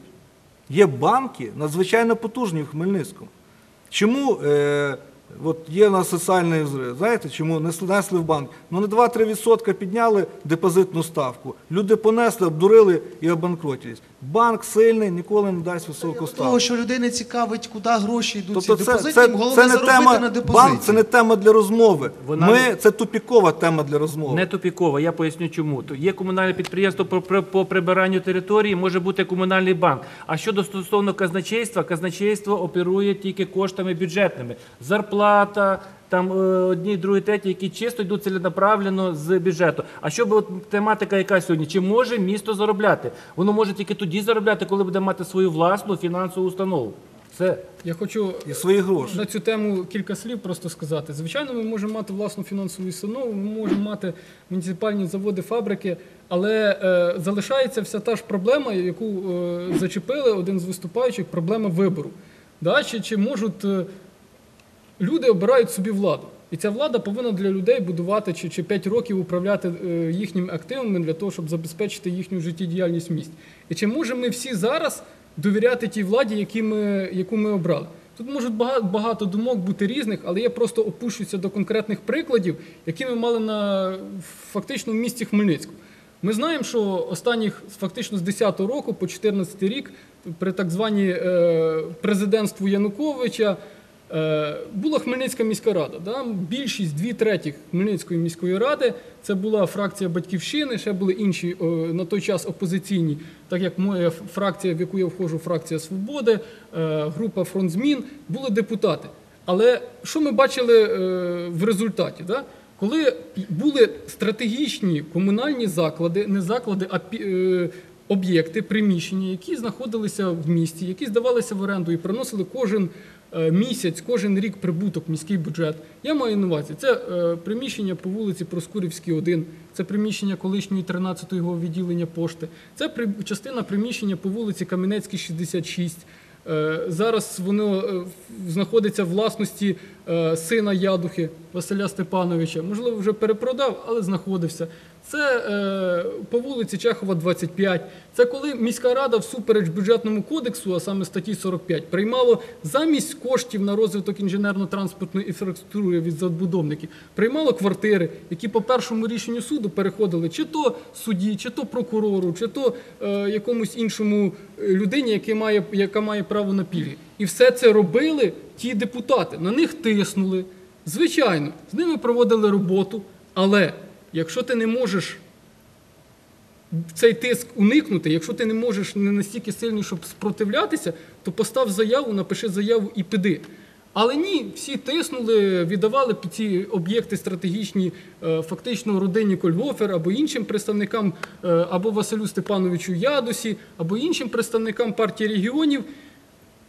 Є банки надзвичайно потужні в Хмельницькому. Чому е, от є у нас соціальний взрив? Знаєте, чому несли, несли в банк? Ну не два-три відсотки підняли депозитну ставку. Люди понесли, обдурили і обанкротились. Банк сильний, ніколи не дасть високу ставку. того, що людей не цікавить, куди гроші йдуть Тобто ці це, депозити, це, їм головне це не заробити тема, на депозиті. банк це не тема для розмови. Вона Ми, не- це тупікова тема для розмови. Не тупікова, я поясню чому. То є комунальне підприємство по, при- по прибиранню території, може бути комунальний банк. А щодо стосовно казначейства, казначейство оперує тільки коштами бюджетними. Зарплата, там е, одні, другі, треті, які чисто йдуть ціленаправленно з бюджету. А що би от тематика яка сьогодні? Чи може місто заробляти? Воно може тільки тоді заробляти, коли буде мати свою власну фінансову установу. Все. Я хочу І свої гроші. на цю тему кілька слів просто сказати. Звичайно, ми можемо мати власну фінансову установу, ми можемо мати муніципальні заводи, фабрики, але е, залишається вся та ж проблема, яку е, зачепили один з виступаючих, проблема вибору. Да? Чи, чи можуть е, люди обирають собі владу? І ця влада повинна для людей будувати чи, чи п'ять років управляти е, їхніми активами для того, щоб забезпечити їхню життєдіяльність в місті. І чи можемо ми всі зараз довіряти тій владі, які ми, яку ми обрали? Тут можуть багато, багато думок бути різних, але я просто опущуся до конкретних прикладів, які ми мали на, фактично в місті Хмельницькому. Ми знаємо, що останніх фактично з десятого року по чотирнадцятий рік при так званій е, президентству Януковича е, була Хмельницька міська рада. Да? Більшість, дві треті Хмельницької міської ради, це була фракція «Батьківщини», ще були інші е, на той час опозиційні, так як моя фракція, в яку я входжу, фракція «Свободи», е, група «Фронт змін», були депутати. Але що ми бачили е, в результаті? Да? Коли були стратегічні комунальні заклади, не заклади, а е, об'єкти, приміщення, які знаходилися в місті, які здавалися в оренду і приносили кожен е, місяць, кожен рік прибуток в міський бюджет. Я маю на увазі, це е, приміщення по вулиці Проскурівській, один, це приміщення колишньої тринадцятого відділення пошти, це при, частина приміщення по вулиці Кам'янецькій, шістдесят шість. Зараз воно знаходиться в власності сина Ядухи Василя Степановича. Можливо, вже перепродав, але знаходився. Це по вулиці Чехова, двадцять п'ять. Це коли міська рада всупереч бюджетному кодексу, а саме статті сорок п'ять, приймало замість коштів на розвиток інженерно-транспортної інфраструктури від забудовників, приймало квартири, які по першому рішенню суду переходили чи то судді, чи то прокурору, чи то е, якомусь іншому людині, яка має, яка має право на пільги. І все це робили ті депутати. На них тиснули. Звичайно, з ними проводили роботу, але якщо ти не можеш цей тиск уникнути, якщо ти не можеш не настільки сильний, щоб спротивлятися, то постав заяву, напиши заяву і піди. Але ні, всі тиснули, віддавали під ці об'єкти стратегічні фактично родині Кольгофер або іншим представникам, або Василю Степановичу Ядусі, або іншим представникам партії регіонів.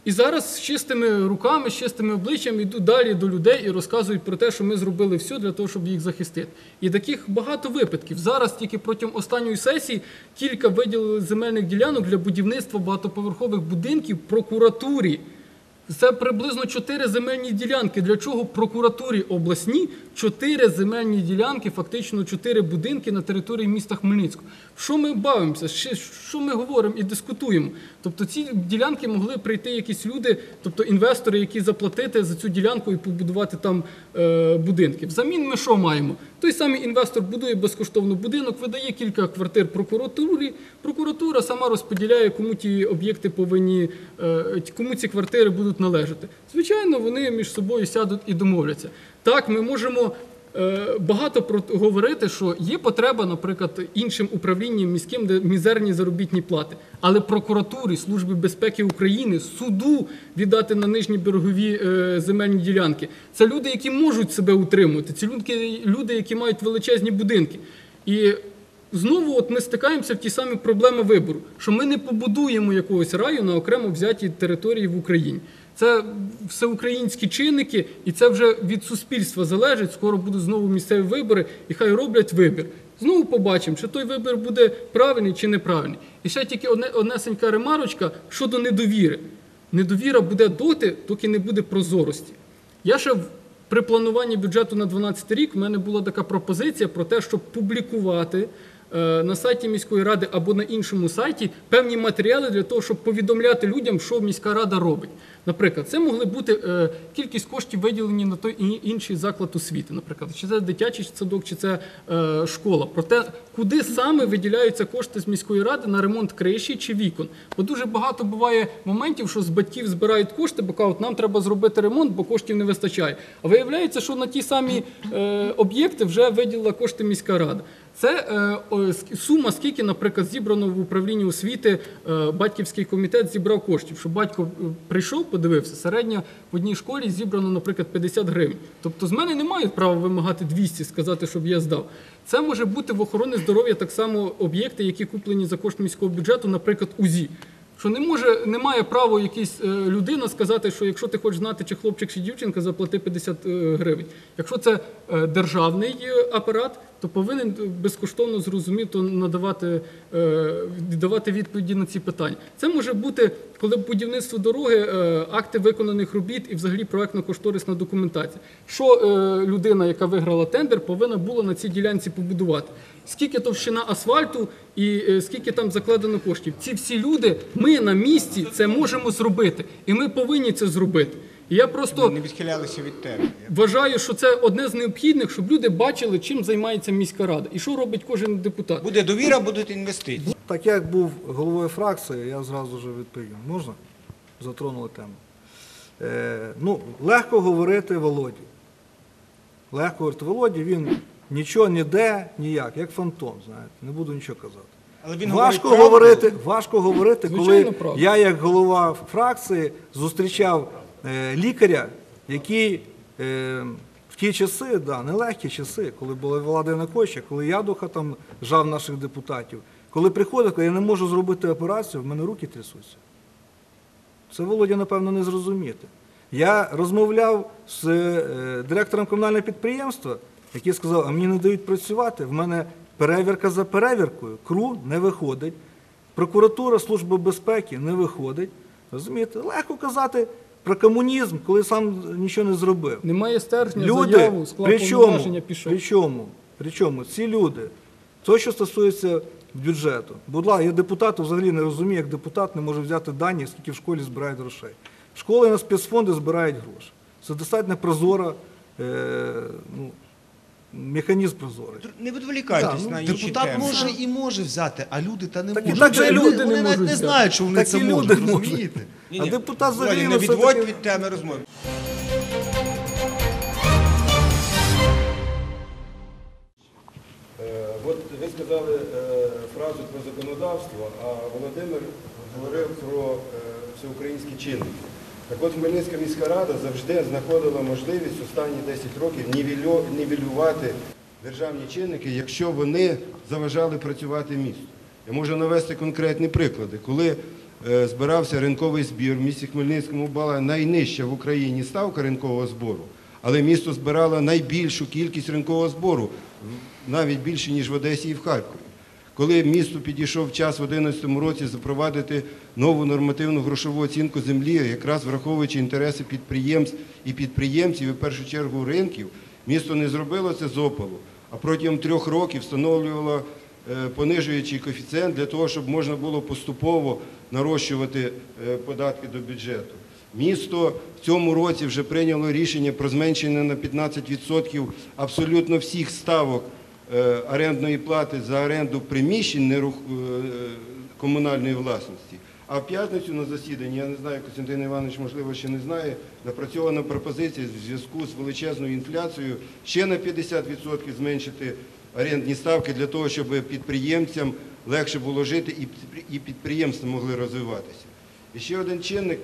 І зараз з чистими руками, з чистими обличчями йдуть далі до людей і розказують про те, що ми зробили все для того, щоб їх захистити. І таких багато випадків. Зараз тільки протягом останньої сесії кілька виділили земельних ділянок для будівництва багатоповерхових будинків прокуратурі. Це приблизно чотири земельні ділянки. Для чого прокуратурі обласній чотири земельні ділянки, фактично чотири будинки на території міста Хмельницького? В що ми бавимося? Що ми говоримо і дискутуємо? Тобто ці ділянки могли прийти якісь люди, тобто інвестори, які заплатити за цю ділянку і побудувати там е, будинки. Взамін ми що маємо? Той самий інвестор будує безкоштовно будинок, видає кілька квартир прокуратурі, прокуратура сама розподіляє, кому ті об'єкти повинні, е, кому ці квартири будуть належати. Звичайно, вони між собою сядуть і домовляться. Так, ми можемо е, багато про говорити, що є потреба, наприклад, іншим управлінням міським, де мізерні заробітні плати. Але прокуратурі, Службі безпеки України, суду віддати на нижні берегові е, земельні ділянки. Це люди, які можуть себе утримувати. Це люди, люди, які мають величезні будинки. І знову от ми стикаємося в ті самі проблеми вибору, що ми не побудуємо якогось раю на окремо взятій території в Україні. Це всеукраїнські чинники, і це вже від суспільства залежить. Скоро будуть знову місцеві вибори, і хай роблять вибір. Знову побачимо, чи той вибір буде правильний чи неправильний. І ще тільки одне, однесенька ремарочка щодо недовіри. Недовіра буде доти, доки не буде прозорості. Я ще при плануванні бюджету на дванадцятий рік в мене була така пропозиція про те, щоб публікувати на сайті міської ради або на іншому сайті певні матеріали для того, щоб повідомляти людям, що міська рада робить. Наприклад, це могли бути е, кількість коштів виділені на той і інший заклад освіти, наприклад, чи це дитячий садок, чи це е, школа. Про те, куди саме виділяються кошти з міської ради на ремонт криші чи вікон. Бо дуже багато буває моментів, що з батьків збирають кошти, бо кажуть, нам треба зробити ремонт, бо коштів не вистачає. А виявляється, що на ті самі е, об'єкти вже виділила кошти міська рада. Це е, сума, скільки, наприклад, зібрано в управлінні освіти, е, батьківський комітет зібрав коштів. Щоб батько прийшов, подивився, середньо в одній школі зібрано, наприклад, п'ятдесят гривень. Тобто з мене не мають права вимагати двісті, сказати, щоб я здав. Це може бути в охороні здоров'я так само об'єкти, які куплені за кошт міського бюджету, наприклад, УЗІ. Що не може, не має права якась людина сказати, що якщо ти хочеш знати, чи хлопчик, чи дівчинка, заплати п'ятдесят гривень. Якщо це державний апарат, то повинен безкоштовно, зрозуміло, надавати, віддавати відповіді на ці питання. Це може бути, коли будівництво дороги, акти виконаних робіт і взагалі проектно-кошторисна документація. Що людина, яка виграла тендер, повинна була на цій ділянці побудувати? Скільки товщина асфальту і скільки там закладено коштів. Ці всі люди, ми на місці це можемо зробити. І ми повинні це зробити. І я просто не відхилялися від теми. Вважаю, що це одне з необхідних, щоб люди бачили, чим займається міська рада. І що робить кожен депутат. Буде довіра, будуть інвестиції. Так як був головою фракції, я зразу вже відповім. Можна? Затронули тему. Е, ну, легко говорити Володі. Легко говорити Володі, він нічого, ніде, ніяк, як фантом, знаєте, не буду нічого казати. Але він важко говорить говорити, важко говорити, коли Звичайно, правда. я, як голова фракції, зустрічав е, лікаря, який е, в ті часи, да, нелегкі часи, коли була влада Януковича, коли Ядуха там жав наших депутатів, коли приходив, коли я не можу зробити операцію, в мене руки трясуться. Це Володя, напевно, не зрозуміти. Я розмовляв з е, директором комунального підприємства, який сказав, а мені не дають працювати, в мене перевірка за перевіркою, КРУ не виходить, прокуратура, Служба безпеки не виходить. Розумієте, легко казати про комунізм, коли сам нічого не зробив. Немає стержня, Люди, заяву, склад причому, повноваження, пішов. причому, причому ці люди, то, що стосується бюджету, будь ласка, я депутат взагалі не розумію, як депутат не може взяти дані, скільки в школі збирають грошей. Школи на спецфонди збирають гроші. Це достатньо прозора, е, ну, механізм прозорий. Не відволікайтесь Так, на ну, інші депутат теми. може і може взяти, а люди та не Так і можуть. так же Вони- люди не вони навіть можуть не взяти. знають, що вони Так це і можуть, люди можуть. розумієте? А депутат взагалі Володя, ну, не відводь все-таки- від теми розмови. Е, От ви сказали е, фразу про законодавство, а Володимир говорив про е, всеукраїнські чинники. Так от Хмельницька міська рада завжди знаходила можливість останні десять років нівелю- нівелювати державні чинники, якщо вони заважали працювати місту. Я можу навести конкретні приклади. Коли е, збирався ринковий збір. В місті Хмельницькому була найнижча в Україні ставка ринкового збору, але місто збирало найбільшу кількість ринкового збору, навіть більше, ніж в Одесі і в Харкові. Коли місту підійшов час в дві тисячі одинадцятому році запровадити нову нормативну грошову оцінку землі, якраз враховуючи інтереси підприємств і підприємців, і в першу чергу ринків, місто не зробило це з опалу, а протягом трьох років встановлювало понижуючий коефіцієнт для того, щоб можна було поступово нарощувати податки до бюджету. Місто в цьому році вже прийняло рішення про зменшення на п'ятнадцять відсотків абсолютно всіх ставок орендної плати за оренду приміщень комунальної власності. А в п'ятницю на засіданні, я не знаю, Костянтин Іванович, можливо, ще не знає, напрацьована пропозиція в зв'язку з величезною інфляцією ще на п'ятдесят відсотків зменшити орендні ставки для того, щоб підприємцям легше було жити і підприємства могли розвиватися. І ще один чинник,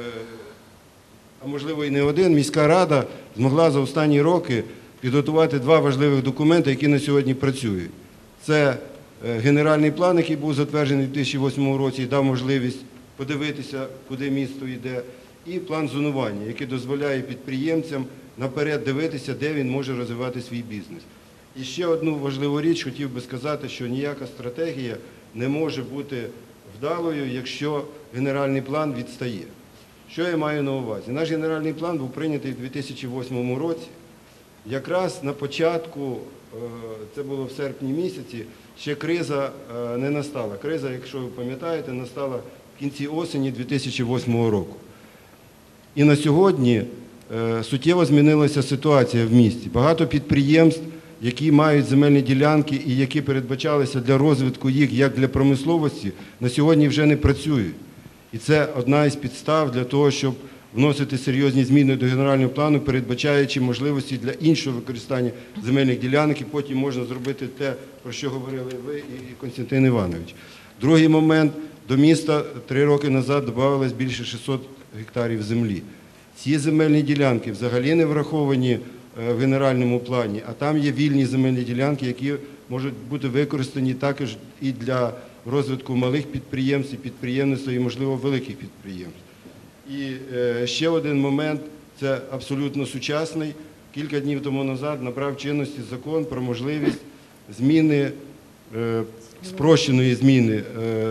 а можливо і не один, міська рада змогла за останні роки підготувати два важливих документи, які на сьогодні працюють. Це генеральний план, який був затверджений у дві тисячі восьмому році і дав можливість подивитися, куди місто йде, і план зонування, який дозволяє підприємцям наперед дивитися, де він може розвивати свій бізнес. І ще одну важливу річ хотів би сказати, що ніяка стратегія не може бути вдалою, якщо генеральний план відстає. Що я маю на увазі? Наш генеральний план був прийнятий у дві тисячі восьмому році. Якраз на початку, це було в серпні місяці, ще криза не настала. Криза, якщо ви пам'ятаєте, настала в кінці осені дві тисячі восьмого року. І на сьогодні суттєво змінилася ситуація в місті. Багато підприємств, які мають земельні ділянки і які передбачалися для розвитку їх як для промисловості, на сьогодні вже не працюють. І це одна із підстав для того, щоб вносити серйозні зміни до генерального плану, передбачаючи можливості для іншого використання земельних ділянок, і потім можна зробити те, про що говорили ви і Костянтин Іванович. Другий момент. До міста три роки назад додавалось більше шістсот гектарів землі. Ці земельні ділянки взагалі не враховані в генеральному плані, а там є вільні земельні ділянки, які можуть бути використані також і для розвитку малих підприємств, і підприємництва, і, можливо, великих підприємств. І ще один момент, це абсолютно сучасний. Кілька днів тому назад набрав чинності закон про можливість зміни, спрощеної зміни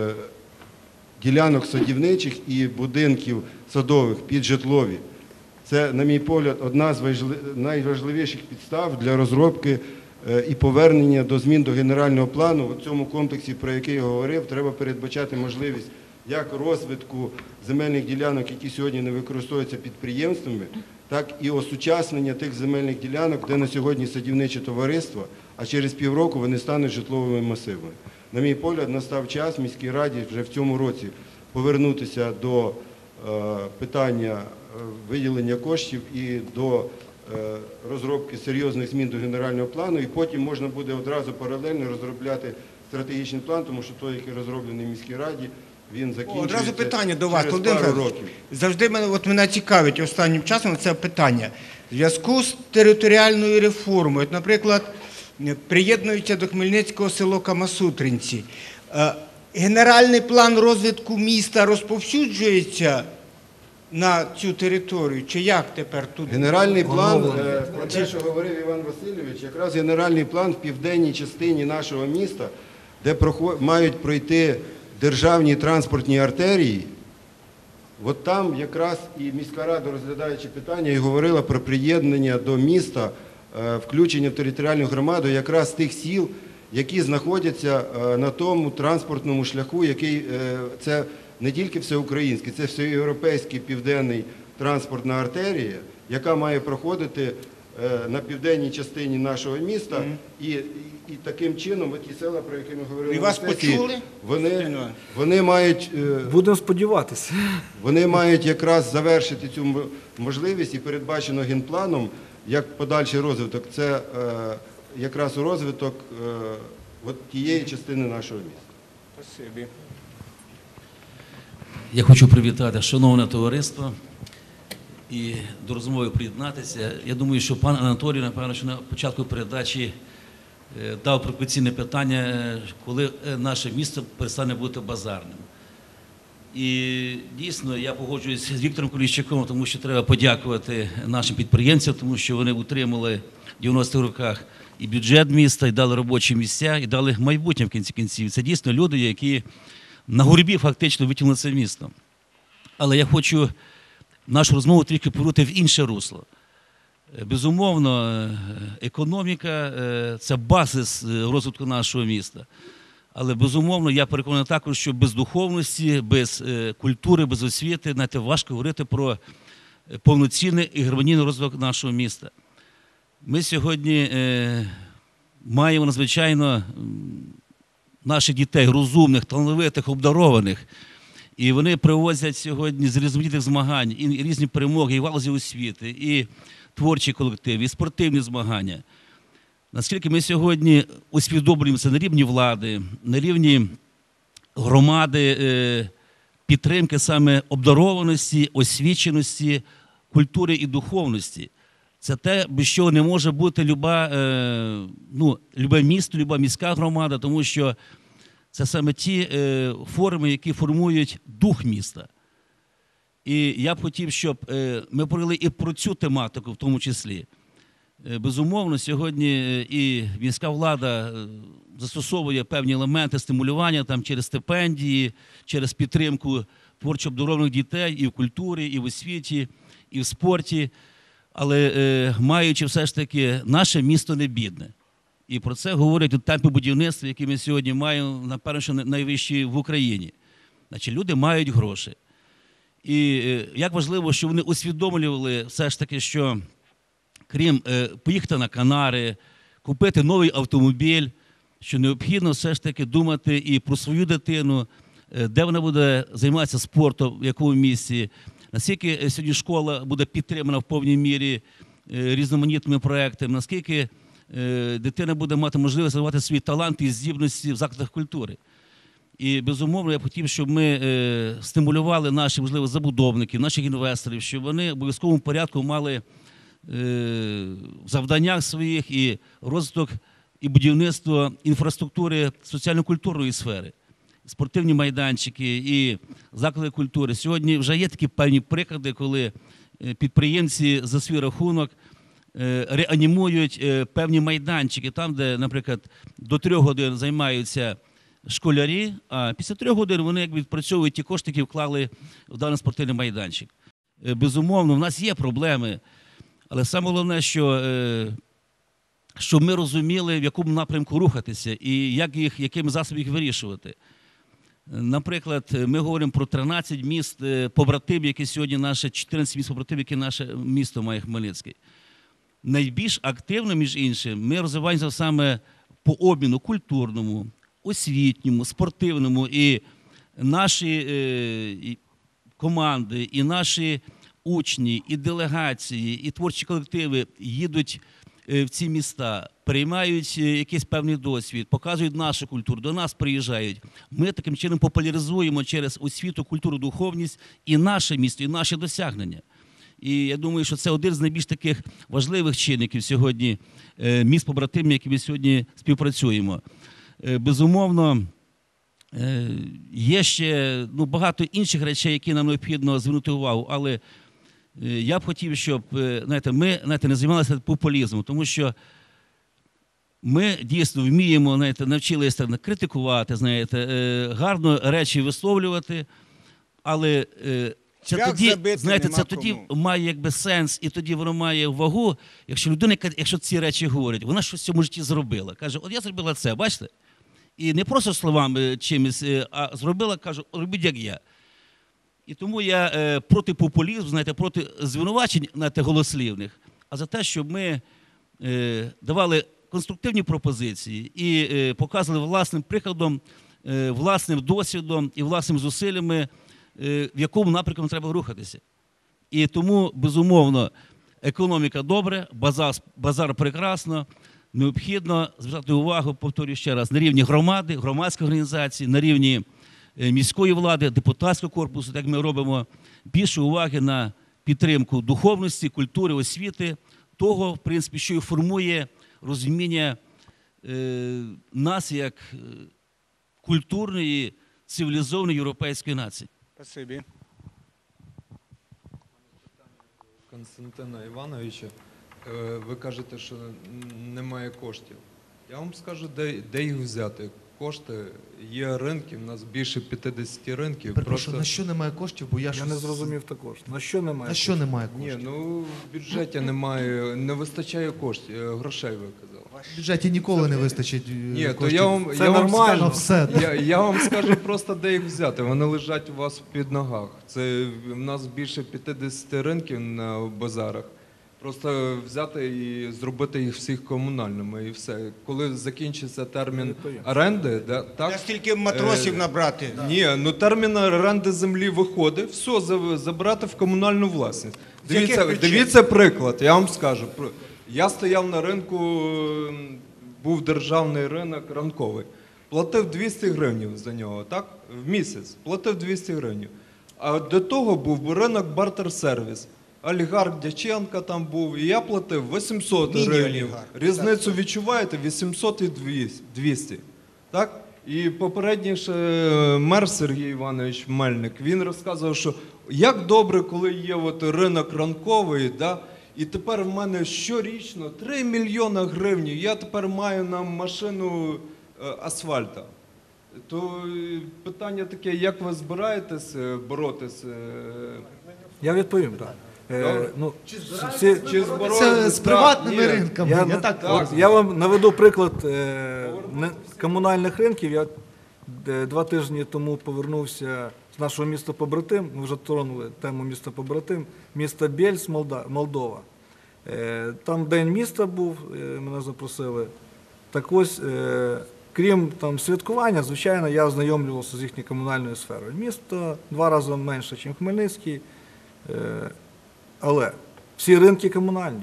ділянок садівничих і будинків садових під житлові. Це, на мій погляд, одна з найважливіших підстав для розробки і повернення до змін до генерального плану. У цьому комплексі, про який я говорив, треба передбачати можливість як розвитку земельних ділянок, які сьогодні не використовуються підприємствами, так і осучаснення тих земельних ділянок, де на сьогодні садівниче товариство, а через півроку вони стануть житловими масивами. На мій погляд, настав час в міській раді вже в цьому році повернутися до питання виділення коштів і до розробки серйозних змін до генерального плану, і потім можна буде одразу паралельно розробляти стратегічний план, тому що той, який розроблений в міській раді, він закінчується Одразу питання до вас, через Володимир пару Федорович. років. Завжди мене, от мене цікавить останнім часом це питання. В зв'язку з територіальною реформою, от, наприклад, приєднується до Хмельницького село Камасутринці. Генеральний план розвитку міста розповсюджується на цю територію? Чи як тепер тут? Генеральний план, е, про те, що говорив Іван Васильович, якраз генеральний план в південній частині нашого міста, де проход- мають пройти державні транспортні артерії, от там якраз і міська рада, розглядаючи питання, і говорила про приєднання до міста, е, включення в територіальну громаду якраз тих сіл, які знаходяться е, на тому транспортному шляху, який е, це не тільки всеукраїнський, це всеєвропейський південний транспортна артерія, яка має проходити е, на південній частині нашого міста. Mm-hmm. І, і, і таким чином, ті села, про які ми говорили, І вас почули? Вони, вони мають... Е, Будемо сподіватися. Вони мають якраз завершити цю можливість, і передбачено генпланом, як подальший розвиток. Це е, якраз розвиток е, от тієї частини нашого міста. Спасибі. Я хочу привітати шановне товариство і до розмови приєднатися. Я думаю, що пан Анатолій, напевно, що на початку передачі дав провокаційне питання, коли наше місто перестане бути базарним. І дійсно я погоджуюсь з Віктором Коліщуком, тому що треба подякувати нашим підприємцям, тому що вони утримали в дев'яностих роках і бюджет міста, і дали робочі місця, і дали майбутнє в кінці кінців. Це дійсно люди, які на горбі фактично витягнули це місто. Але я хочу нашу розмову трішки повернути в інше русло. Безумовно, економіка – це базис розвитку нашого міста. Але, безумовно, я переконаний також, що без духовності, без культури, без освіти, знаєте, важко говорити про повноцінний і гармонійний розвиток нашого міста. Ми сьогодні маємо надзвичайно наших дітей, розумних, талановитих, обдарованих. І вони привозять сьогодні з різноманітних змагань і різні перемоги, і в галузі освіти, і творчі колективи, і спортивні змагання. Наскільки ми сьогодні усвідомлюємося на рівні влади, на рівні громади, підтримки саме обдарованості, освіченості, культури і духовності. Це те, без чого не може бути люба, ну, любе місто, люба міська громада, тому що це саме ті форми, які формують дух міста. І я б хотів, щоб ми говорили і про цю тематику в тому числі. Безумовно, сьогодні і міська влада застосовує певні елементи стимулювання там, через стипендії, через підтримку творчо обдарованих дітей і в культурі, і в освіті, і в спорті. Але е, маючи все ж таки, наше місто не бідне. І про це говорять у темпі будівництва, які ми сьогодні маємо, напевно, що найвищі в Україні. Значить, люди мають гроші. І е, як важливо, що вони усвідомлювали все ж таки, що крім е, поїхати на Канари, купити новий автомобіль, що необхідно все ж таки думати і про свою дитину, е, де вона буде займатися спортом, в якому місці, наскільки сьогодні школа буде підтримана в повній мірі е, різноманітними проектами, наскільки е, дитина буде мати можливість розвивати свої таланти і здібності в закладах культури. І, безумовно, я б хотів, щоб ми е, стимулювали наших, можливо, забудовників, наших інвесторів, щоб вони в обов'язковому порядку мали в завданнях своїх і розвиток, і будівництво інфраструктури соціально-культурної сфери, спортивні майданчики і заклади культури. Сьогодні вже є такі певні приклади, коли підприємці за свій рахунок реанімують певні майданчики, там, де, наприклад, до трьох годин займаються школярі, а після трьох годин вони як відпрацьовують ті кошти, які вклали в даний спортивний майданчик. Безумовно, в нас є проблеми. Але саме головне, що, щоб ми розуміли, в якому напрямку рухатися і як їх, якими засобами їх вирішувати. Наприклад, ми говоримо про тринадцять міст побратимів, які сьогодні наше, чотирнадцять міст побратимів, які наше місто має Хмельницький. Найбільш активно, між іншим, ми розвиваємося саме по обміну культурному, освітньому, спортивному. І наші команди, і наші учні, і делегації, і творчі колективи їдуть в ці міста, приймають якийсь певний досвід, показують нашу культуру, до нас приїжджають. Ми таким чином популяризуємо через освіту, культуру, духовність і наше місто, і наші досягнення. І я думаю, що це один з найбільш таких важливих чинників сьогодні міст побратимів, які ми сьогодні співпрацюємо. Безумовно, є ще ну, багато інших речей, які нам необхідно звернути увагу, але я б хотів, щоб знаєте, ми знаєте, не займалися популізмом, тому що ми дійсно вміємо, знаєте, навчилися критикувати, знаєте, гарно речі висловлювати, але це тоді, знаєте, це тоді має якби сенс, і тоді воно має вагу, якщо людина, якщо ці речі говорить, вона щось в цьому житті зробила. Каже, от я зробила це, бачите? І не просто словами чимось, а зробила, кажу, робіть як я. І тому я е, проти популізму, знаєте, проти звинувачень, знаєте, голослівних, а за те, щоб ми е, давали конструктивні пропозиції і е, показували власним прикладом, е, власним досвідом і власними зусиллями, е, в якому напрямку треба рухатися. І тому, безумовно, економіка добре, базар, базар прекрасно, необхідно звертати увагу, повторюю ще раз, на рівні громади, громадської організації, на рівні міської влади, депутатського корпусу, так ми робимо, більше уваги на підтримку духовності, культури, освіти, того, в принципі, що і формує розуміння е, нас як культурної, цивілізованої європейської нації. Спасибі. Константина Івановича, е, ви кажете, що немає коштів. Я вам скажу, де, де їх взяти. Кошти, є ринки, в нас більше п'ятдесят ринків. Перепрошую, на що немає коштів, бо я, Я щось- не зрозумів також. На що немає? На що немає Ні, коштів? ну в бюджеті немає, не вистачає коштів, е, грошей, ви казали. В бюджеті ніколи не вистачить е, Ні, то коштів. я вам, Це я вам нормально. скажу, Все. я, я вам скажу просто, де їх взяти. Вони лежать у вас під ногах. Це в нас більше п'ятдесят ринків на базарах. Просто взяти і зробити їх всіх комунальними і все. Коли закінчиться термін оренди, да, так? Я стільки матросів Е, набрати. Ні, ну термін оренди землі виходить, все, за- забрати в комунальну власність. З яких Дивіться, причин? дивіться приклад, я вам скажу. Про- Я стояв на ринку, м, був державний ринок ранковий. Платив двісті гривень за нього, так? В місяць. Платив двісті гривень. А до того був ринок бартер-сервіс. Олігарх Дяченко там був, і я платив вісімсот гривень. Міні-олігарх. Різницю відчуваєте? вісімсот і двісті. Так? І попередній ще мер Сергій Іванович Мельник, він розказував, що як добре, коли є от ринок ранковий, да? І тепер в мене щорічно три мільйони гривень, я тепер маю на машину е, асфальта. То е, питання таке, як ви збираєтесь е, боротись? е, Я відповім, так. Е, Добре. ну, Чи ці- збираєтесь? Це з приватними Ні. ринками. Я, Я, на- так, от я вам наведу приклад е, не- комунальних ринків. Я е, два тижні тому повернувся з нашого міста Побратим. Ми вже тронули тему міста Побратим, міста Бєльс, Молда- Молдова. Е, Там день міста був, е, мене запросили. Так ось, е, крім там святкування, звичайно, я ознайомлювався з їхньою комунальною сферою. Місто два рази менше, ніж Хмельницький. Е, Але всі ринки комунальні.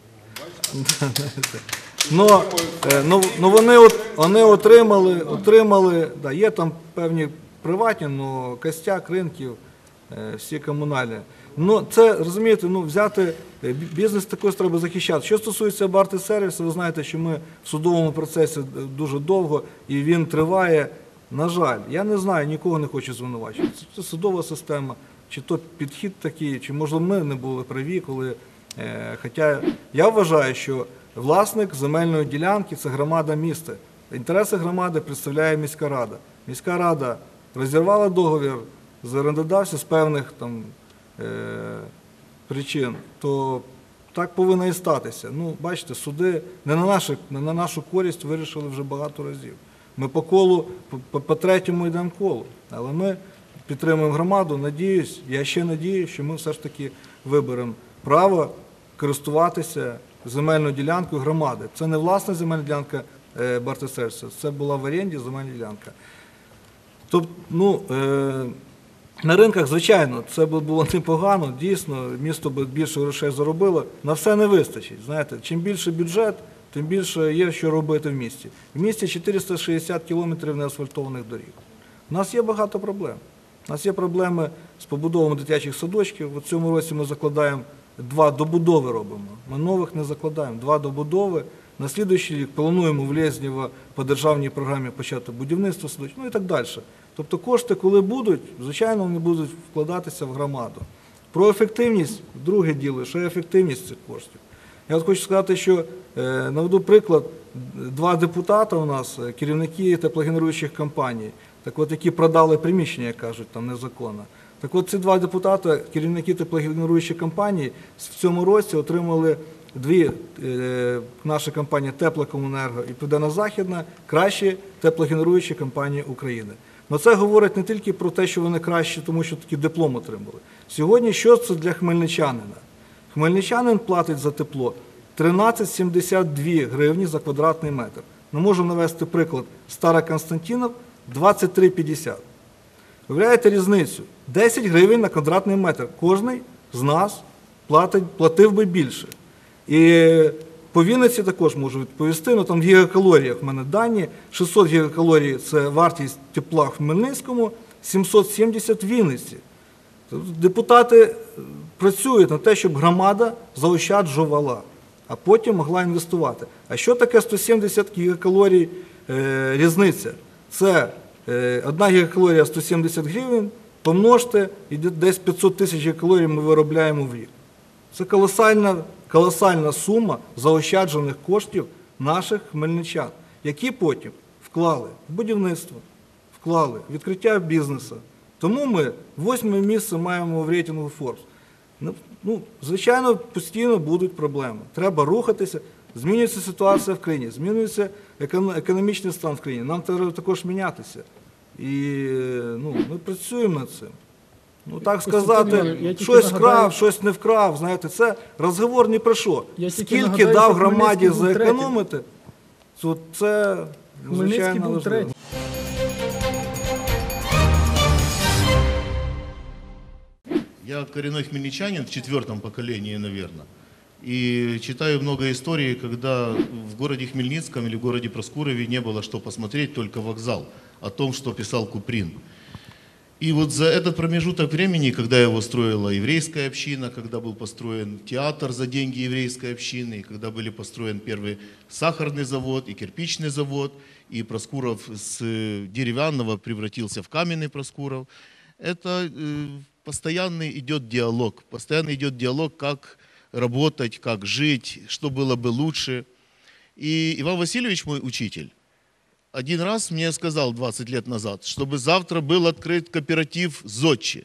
Но, е, ну, ну вони, от, вони отримали, отримали, да, є там певні приватні, але костяк ринків е, всі комунальні. Ну, це, розумієте, ну, взяти, е, бі- бізнес також треба захищати. Що стосується барти-сервісу, ви знаєте, що ми в судовому процесі дуже довго, і він триває. На жаль, я не знаю, нікого не хочу звинувачувати. Це, це судова система, чи то підхід такий, чи, можливо, ми не були праві, коли... Е, Хоча я вважаю, що власник земельної ділянки – це громада міста. Інтереси громади представляє міська рада. Міська рада розірвала договір з орендодавцем з певних там, е, причин, то так повинно і статися. Ну, бачите, суди не на, нашу, не на нашу користь вирішили вже багато разів. Ми по колу, по, по, по третьому йдемо колу, але ми підтримуємо громаду. Надіюсь, я ще надіюсь, що ми все ж таки виберемо право користуватися земельною ділянкою громади. Це не власна земельна ділянка е, Бартер-сервісу, це була в оренді земельна ділянка. Тобто, ну, е, на ринках, звичайно, це б було непогано, дійсно, місто б більше грошей заробило, на все не вистачить. Знаєте, чим більше бюджет, тим більше є що робити в місті. В місті чотириста шістдесят кілометрів неасфальтованих доріг. У нас є багато проблем. У нас є проблеми з побудовами дитячих садочків. В цьому році ми закладаємо два добудови робимо. Ми нових не закладаємо. Два добудови. На слідуючий рік плануємо в Лєзнєво по державній програмі почати будівництво садочків, ну і так далі. Тобто кошти, коли будуть, звичайно, вони будуть вкладатися в громаду. Про ефективність, друге діло, що ефективність цих коштів. Я от хочу сказати, що, е, наведу приклад, два депутата у нас, керівники теплогенеруючих компаній, так от, які продали приміщення, як кажуть, там незаконно. Так от ці два депутати, керівники теплогенеруючих компаній, в цьому році отримали дві е, наші компанії Теплокомунерго і Південно-Західна кращі теплогенеруючі компанії України. Но це говорить не тільки про те, що вони кращі, тому що такі диплом отримали. Сьогодні що це для хмельничанина? Хмельничанин платить за тепло тринадцять сімдесят дві гривні за квадратний метр. Ми можемо навести приклад. Староконстантинов – двадцять три п'ятдесят. Виявляєте різницю? десять гривень на квадратний метр. Кожний з нас платить, платив би більше. І по Вінниці також можу відповісти, ну там в гігакалоріях в мене дані, шістсот гігакалорій – це вартість тепла в Хмельницькому, сімсот сімдесят в Вінниці. Тобто депутати працюють на те, щоб громада заощаджувала, а потім могла інвестувати. А що таке сто сімдесят гігакалорій е, різниця? Це е, одна гігакалорія сто сімдесят гривень, помножте, і десь п'ятсот тисяч калорій ми виробляємо в рік. Це колосальна, колосальна сума заощаджених коштів наших хмельничан, які потім вклали в будівництво, вклали в відкриття бізнесу. Тому ми восьме місце маємо в рейтингу Forbes. Ну, звичайно, постійно будуть проблеми. Треба рухатися, змінюється ситуація в країні, змінюється економічний стан в країні. Нам треба також мінятися. І ну, ми працюємо над цим. Ну, так сказати, щось вкрав, щось не вкрав, знаєте, це розговор ні про що. Скільки дав громаді заекономити, це, звичайно, важливо. Я коренной хмельничанин в четвертом поколении, наверное. И читаю много историй, когда в городе Хмельницком или в городе Проскурове не было что посмотреть, только вокзал, о том, что писал Куприн. И вот за этот промежуток времени, когда его строила еврейская община, когда был построен театр за деньги еврейской общины, когда были построен первый сахарный завод и кирпичный завод, и Проскуров с деревянного превратился в каменный Проскуров, это постоянный идет диалог, постоянно идет диалог, как работать, как жить, что было бы лучше. И Иван Васильевич, мой учитель, один раз мне сказал двадцать лет назад, чтобы завтра был открыт кооператив «Зодчи».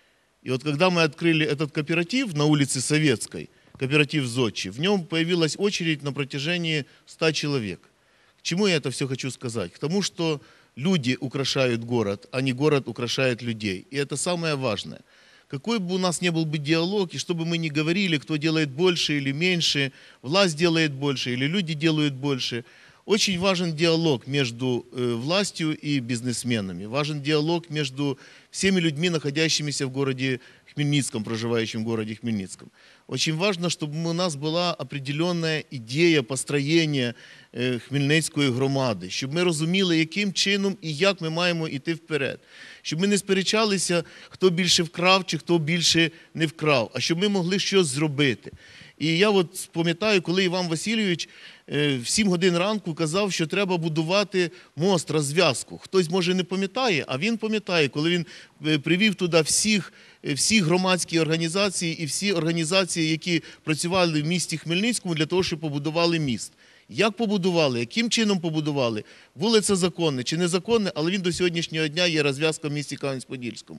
И вот когда мы открыли этот кооператив на улице Советской, кооператив «Зодчи», в нем появилась очередь на протяжении ста человек. К чему я это все хочу сказать? К тому, что люди украшают город, а не город украшает людей. И это самое важное. Какой бы у нас ни был бы диалог, и что бы мы ни говорили, кто делает больше или меньше, власть делает больше или люди делают больше, очень важен диалог между властью и бизнесменами. Важен диалог между всеми людьми, находящимися в городе Хмельницком, проживающим в городе Хмельницком. Очень важно, чтобы у нас была определенная ідея построєння Хмельницької громади, щоб ми розуміли, яким чином і як ми маємо йти вперед. Щоб ми не сперечалися, хто більше вкрав чи хто більше не вкрав, а щоб ми могли щось зробити. І я от пам'ятаю, коли Іван Васильович в сім годин ранку казав, що треба будувати мост, розв'язку. Хтось, може, не пам'ятає, а він пам'ятає, коли він привів туди всіх, всі громадські організації і всі організації, які працювали в місті Хмельницькому для того, щоб побудували міст. Як побудували, яким чином побудували, вулиця законне чи незаконне, але він до сьогоднішнього дня є розв'язка в місті Кам'янець-Подільському.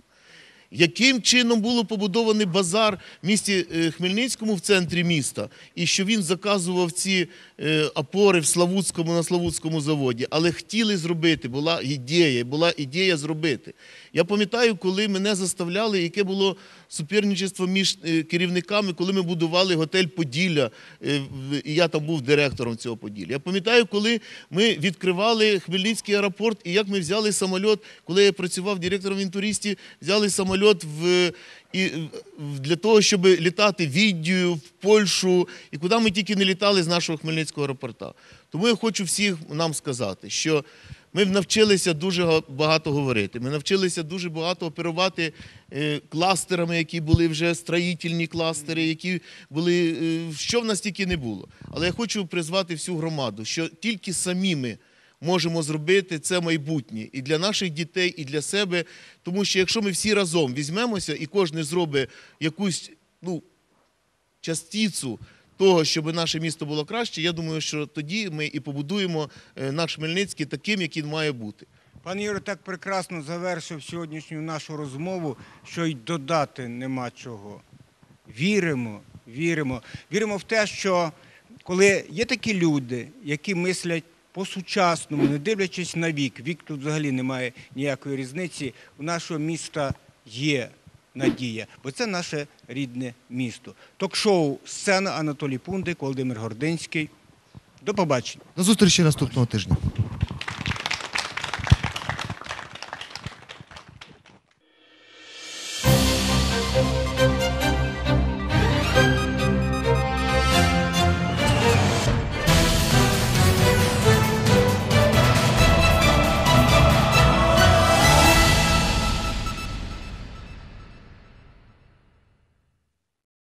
Яким чином було побудований базар в місті Хмельницькому в центрі міста, і що він заказував ці опори в Славутському, на Славутському заводі, але хотіли зробити, була ідея, була ідея зробити. Я пам'ятаю, коли мене заставляли, яке було суперничество між керівниками, коли ми будували готель «Поділля», і я там був директором цього «Поділля». Я пам'ятаю, коли ми відкривали Хмельницький аеропорт, і як ми взяли самоліт, коли я працював директором в «Інтуристі», взяли самоліт в, і, для того, щоб літати в Віддію, в Польщу, і куди ми тільки не літали з нашого Хмельницького аеропорта. Тому я хочу всіх нам сказати, що ми навчилися дуже багато говорити, ми навчилися дуже багато оперувати кластерами, які були вже строїтельні кластери, які були, що в нас тільки не було. Але я хочу призвати всю громаду, що тільки самі ми можемо зробити це майбутнє і для наших дітей, і для себе, тому що якщо ми всі разом візьмемося і кожен зробить якусь, ну, частицю того, щоб наше місто було краще, я думаю, що тоді ми і побудуємо наш Хмельницький таким, яким має бути. Пан Юрій так прекрасно завершив сьогоднішню нашу розмову, що й додати нема чого. Віримо, віримо. Віримо в те, що коли є такі люди, які мислять по-сучасному, не дивлячись на вік, вік тут взагалі немає ніякої різниці, у нашого міста є надія, бо це наше рідне місто. Ток-шоу «Сцена», Анатолій Пундик, Володимир Гординський. До побачення. До зустрічі наступного тижня.